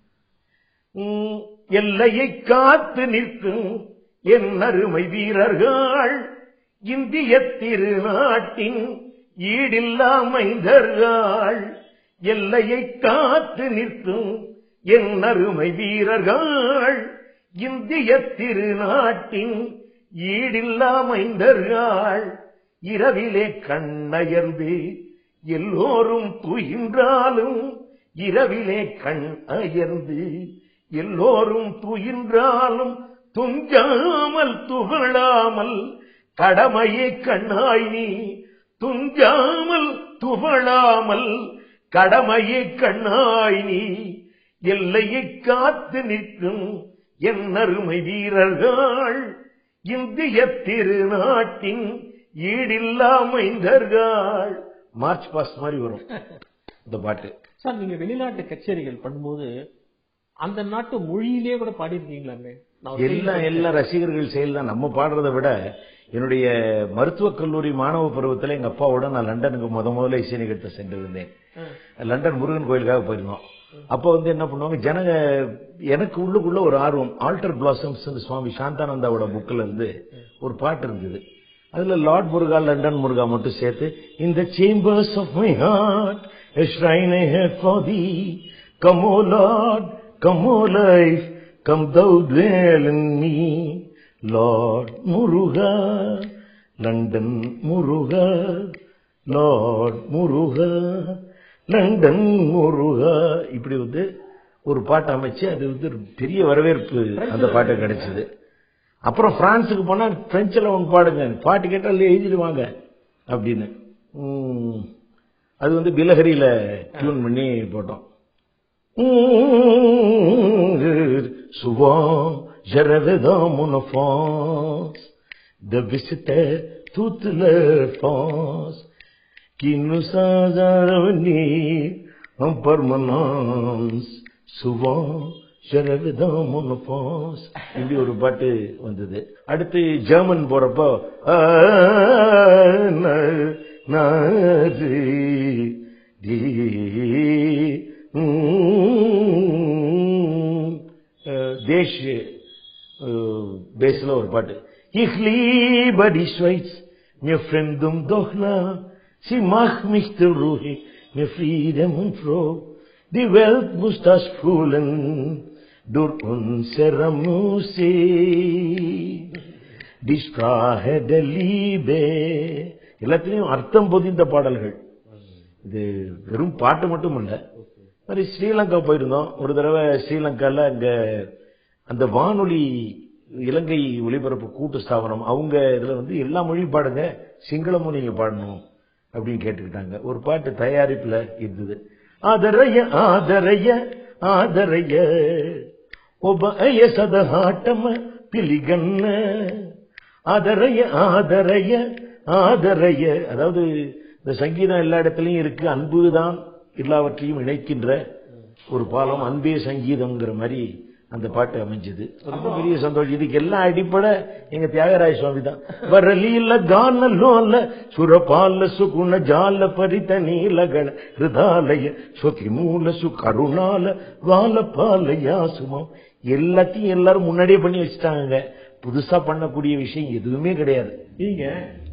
எல்லையை காத்து நிற்கும் என் அருமை வீரர்கள், இந்திய திருநாட்டின் ஈடில்லா மைந்தர்கள். எல்லையை காத்து நிற்கும் என் அருமை வீரர்கள், இந்திய திருநாட்டின் ஈடில்லா மைந்தர்கள். இரவிலே கண்ணயர்ந்து எல்லோரும் துயின்றாலும், இரவிலே கண் அயர்ந்து எல்லோரும் துயின்றாலும் துஞ்சாமல் துவளாமல் கடமையை கண்ணாய் நீ, துஞ்சாமல் துவளாமல் கடமையை கண்ணாய் நீ. எல்லையை காத்து நிற்கும் என் அருமை வீரர்கள், இந்திய திருநாட்டின் ஈடில்லா மைந்தர்கள். மார்ச் பாஸ்ட் மாதிரி வரும் இந்த பாட்டு. சார், நீங்க வெளிநாட்டு கச்சேரிகள் பண்ணும்போது அந்த நாட்டு மொழியிலேயே கூட பாடிருக்கீங்களாமே? எல்லாம் எல்லா ரசிகர்கள் செயல் தான். நம்ம பாடுறதை விட என்னுடைய மருத்துவக் கல்லூரி மாணவ பருவத்தில் எங்க அப்பாவோட நான் லண்டனுக்கு முத முதல்ல இசை நிகழ்த்த சென்றிருந்தேன். லண்டன் முருகன் கோயிலுக்காக போயிருந்தோம். அப்போ வந்து என்ன பண்ணுவாங்க ஜனங்க, எனக்கு உள்ளுக்குள்ள ஒரு ஆர்வம். ஆல்டர் பிளாசம்ஸ் சுவாமி சாந்தானந்தாவோட புக்கில் இருந்து ஒரு பாட்டு இருந்தது. அதுல லார்ட் முருகா லண்டன் முருகா மட்டும் சேர்த்து, இந்த chambers of my heart a shrine I have for thee, come o Lord, come o life, come thou dwell in me, Lord Muruga, London Muruga, Lord Muruga, London Muruga. இப்படி வந்து ஒரு பாட்டு அமைச்சு அது வந்து பெரிய வரவேற்பு அந்த பாட்டு கிடைச்சது. அப்புறம் பிரான்ஸுக்கு போனா பிரெஞ்சில் ஒன்று பாடுங்க, பாட்டு கேட்டால் எழுதிடுவாங்க அப்படின்னு. அது வந்து பிலஹரியில டியூன் பண்ணி போட்டோம். Souvent je rêvais dans mon enfance de visiter toute l'enfance qui nous a revenir en permanence. Souvent je rêvais dans mon enfance. இப்படி ஒரு பாட்டு வந்தது. அடுத்து ஜெர்மன் போறப்போ தேஷ் பேஸ்ல ஒரு பாட்டு. Ich liebe die Schweiz, mir fremdum doch nah, sie macht mich zur Ruhe, mir Frieden und froh. Die Welt muss das fühlen, durch unsere Musik, die Sprache der Liebe. எல்லாத்திலையும் அர்த்தம் பொதிந்த பாடல்கள். இது வெறும் பாட்டு மட்டும் இல்ல. மாதிரி ஸ்ரீலங்கா போயிருந்தோம் ஒரு தடவை. ஸ்ரீலங்கால அங்க அந்த வானொலி இலங்கை ஒலிபரப்பு கூட்டு ஸ்தாபனம் அவங்க இதுல வந்து எல்லா மொழியும் பாடுங்க, சிங்களமும் நீங்க பாடணும் அப்படின்னு கேட்டுக்கிட்டாங்க. ஒரு பாட்டு தயாரிப்புல இருந்தது. ஆதரைய ஆதரைய ஆதரைய ஒபய சதஹாட்டம பிலிகன்ன ஆதரைய ஆதரைய ஆதரைய. அதாவது இந்த சங்கீதம் எல்லா இடத்துலயும் இருக்கு. அன்புதான் எல்லாவற்றையும் இணைக்கின்ற ஒரு பாலம், அன்பே சங்கீதம்ங்கிற மாதிரி அந்த பாட்டு அமைஞ்சது. ரொம்ப பெரிய சந்தோஷம். இதுக்கு எல்லாம் அடிப்படை எங்க தியாகராஜ சுவாமி தான். வரலீல கானலோல சுரபால சுகுண ஜால பரித நீலகண ஹிருதாலய சுதி மூல சு கருணால வால பாலயா சுமம். எல்லாத்தையும் எல்லாரும் முன்னாடியே பண்ணி வச்சுட்டாங்க. புதுசா பண்ணக்கூடிய விஷயம் எதுவுமே கிடையாது. நீங்க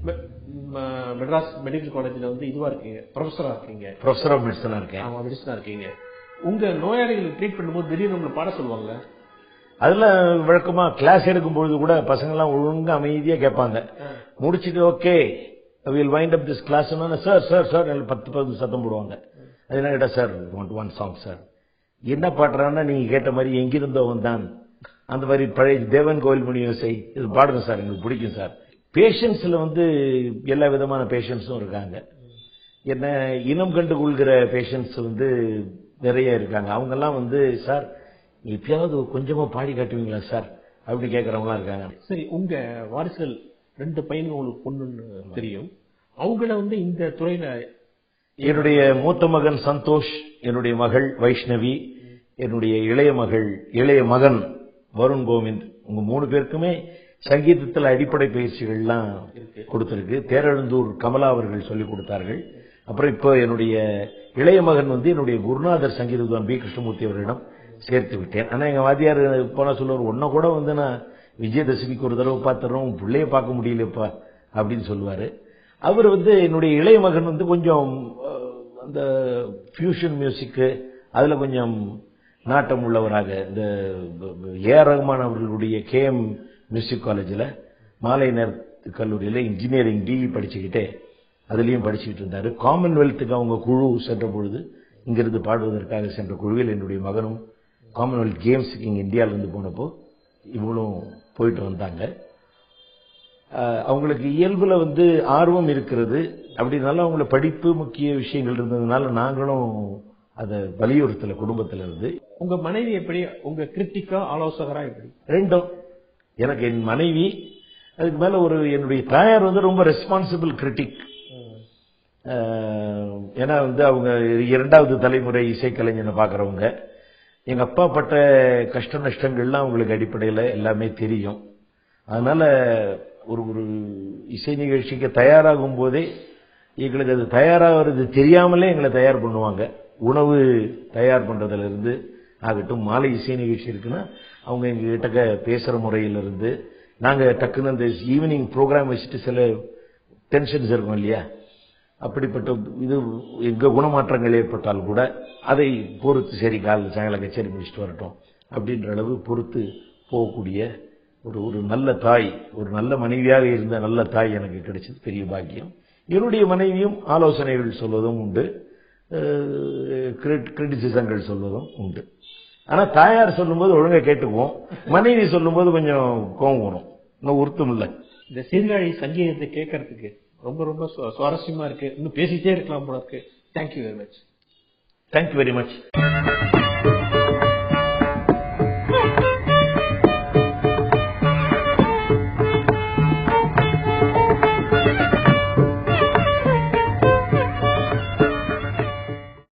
மெட்ராஸ் மெடிக்கல் காலேஜ்ல வந்து இதுவா இருக்கீங்க, ப்ரொஃபஸரா இருக்கீங்க. ப்ரொஃபஸர் ஆஃப் மெடிசனா இருக்கேன். ஆமா, மெடிசனா இருக்கீங்க. உங்க நோயாளிகளை ட்ரீட் பண்ணும்போது திடீர்னு உங்களை பாட சொல்லுவாங்க. அதுல வழக்கமா கிளாஸ் எடுக்கும்பொழுது கூட பசங்க எல்லாம் ஒழுங்கா அமைதியா கேட்பாங்க. முடிச்சுட்டு okay will wind up this class sir sir sir பத்து பத்து சத்தம் போடுவாங்க. அது என்ன கேட்டா sir one one song sir. என்ன பாடுறான்னா நீங்க கேட்ட மாதிரி எங்கிருந்தோ வந்தான் அந்த மாதிரி பழைய தேவன் கோவில் முனியோசை இது பாடுங்க சார், எங்களுக்கு பிடிக்கும் சார். பேஷன்ஸ்ல வந்து எல்லா விதமான பேஷன்ஸும் இருக்காங்க. என்ன இனம் கண்டு கொள்கிற பேஷன்ஸ் வந்து நிறைய இருக்காங்க. அவங்க எல்லாம் வந்து சார் எப்பயாவது கொஞ்சமா பாடி காட்டுவீங்களா சார் அப்படி கேட்கறவங்களா இருக்காங்க. சரி, உங்க வாரிசுகள் ரெண்டு பையன் உங்களுக்கு பொண்ணுன்னு தெரியும். அவங்கள வந்து இந்த துறையில என்னுடைய மூத்த மகன் சந்தோஷ், என்னுடைய மகள் வைஷ்ணவி, என்னுடைய இளைய மகள் இளைய மகன் வருண் கோவிந்த். உங்க மூணு பேருக்குமே சங்கீதத்தில் அடிப்படை பயிற்சிகள்லாம் கொடுத்திருக்கு. தேரெழுந்தூர் கமலா அவர்கள் சொல்லிக் கொடுத்தார்கள். அப்புறம் இப்போ என்னுடைய இளைய மகன் வந்து என்னுடைய குருநாதர் சங்கீத வித்வான் பி கிருஷ்ணமூர்த்தி அவரிடம் சேர்த்து விட்டேன். ஆனா எங்க வாத்தியார் போனா சொல்லுவார், ஒன்ன கூட வந்து நான் விஜயதசமிக்கு ஒரு தடவை பார்த்துறோம், பிள்ளைய பார்க்க முடியலப்பா அப்படின்னு சொல்லுவாரு. அவர் வந்து என்னுடைய இளைய மகன் வந்து கொஞ்சம் அந்த ஃபியூஷன் மியூசிக்கு அதுல கொஞ்சம் நாட்டம் உள்ளவராக இந்த ஏ ஆர் ரஹ்மான் அவர்களுடைய கே எம் மியூசிக் காலேஜில் மாலை நேர கல்லூரியில் இன்ஜினியரிங் டிவி படிச்சுக்கிட்டே அதுலயும் படிச்சுக்கிட்டு இருந்தாரு. காமன்வெல்த்துக்கு அவங்க குழு சென்ற பொழுது இங்கிருந்து பாடுவதற்காக சென்ற குழுவில் என்னுடைய மகனும் காமன்வெல்த் கேம்ஸுக்கு இங்க இந்தியாவிலிருந்து போனப்போ இவங்களும் போயிட்டு வந்தாங்க. அவங்களுக்கு இயல்புல வந்து ஆர்வம் இருக்கிறது. அப்படினால அவங்கள படிப்பு முக்கிய விஷயங்கள் இருந்ததுனால நாங்களும் அதை வலியுறுத்தல குடும்பத்தில இருந்து. உங்க மனைவி எப்படி? உங்க கிரிட்டிக்கா ஆலோசகரா எப்படி? ரெண்டும். எனக்கு என் மனைவி அதுக்கு மேல ஒரு என்னுடைய தாயார் வந்து ரொம்ப ரெஸ்பான்சிபிள் கிரிட்டிக். ஏன்னா வந்து அவங்க இரண்டாவது தலைமுறை இசைக்கலைஞனை பாக்குறவங்க. எங்க அப்பா பட்ட கஷ்ட நஷ்டங்கள்லாம் அவங்களுக்கு அடிப்படையில் எல்லாமே தெரியும். அதனால ஒரு ஒரு இசை நிகழ்ச்சிக்கு தயாராகும் போதே எங்களுக்கு அது தயாராகிறது தெரியாமலே எங்களை தயார் பண்ணுவாங்க. உணவு தயார் பண்றதுல இருந்து ஆகட்டும், மாலை இசை நிகழ்ச்சி இருக்குன்னா அவங்க எங்க கிட்ட பேசுற முறையிலிருந்து, நாங்க டக்குன்னு அந்த ஈவினிங் ப்ரோக்ராம் வச்சுட்டு சில டென்ஷன்ஸ் இருக்கும் இல்லையா, அப்படிப்பட்ட இது எங்க குணமாற்றங்கள் ஏற்பட்டால் கூட அதை பொறுத்து சரி காலையில் சாயங்காலம் கச்சேரி முடிச்சுட்டு வரட்டும் அப்படின்ற அளவு பொறுத்து போகக்கூடிய ஒரு ஒரு நல்ல தாய், ஒரு நல்ல மனைவியாக இருந்த நல்ல தாய் எனக்கு கிடைச்சது பெரிய பாக்கியம். என்னுடைய மனைவியும் ஆலோசனைகள் சொல்வதும் உண்டு, கிரிட்டிசிசங்கள் சொல்வதும் உண்டு. ஆனா தாயார் சொல்லும்போது ஒழுங்கா கேட்டுக்குவோம், மனைவி சொல்லும்போது கொஞ்சம் கோபம் வரும். இன்னும் உருத்தம் இல்லை. இந்த சீர்காழி சங்கீதத்தை கேட்கறதுக்கு ரொம்ப ரொம்ப சுவாரஸ்யமா இருக்கு. இன்னும் பேசிட்டே இருக்கலாம் போல இருக்கு. Thank you very much. Thank you very much.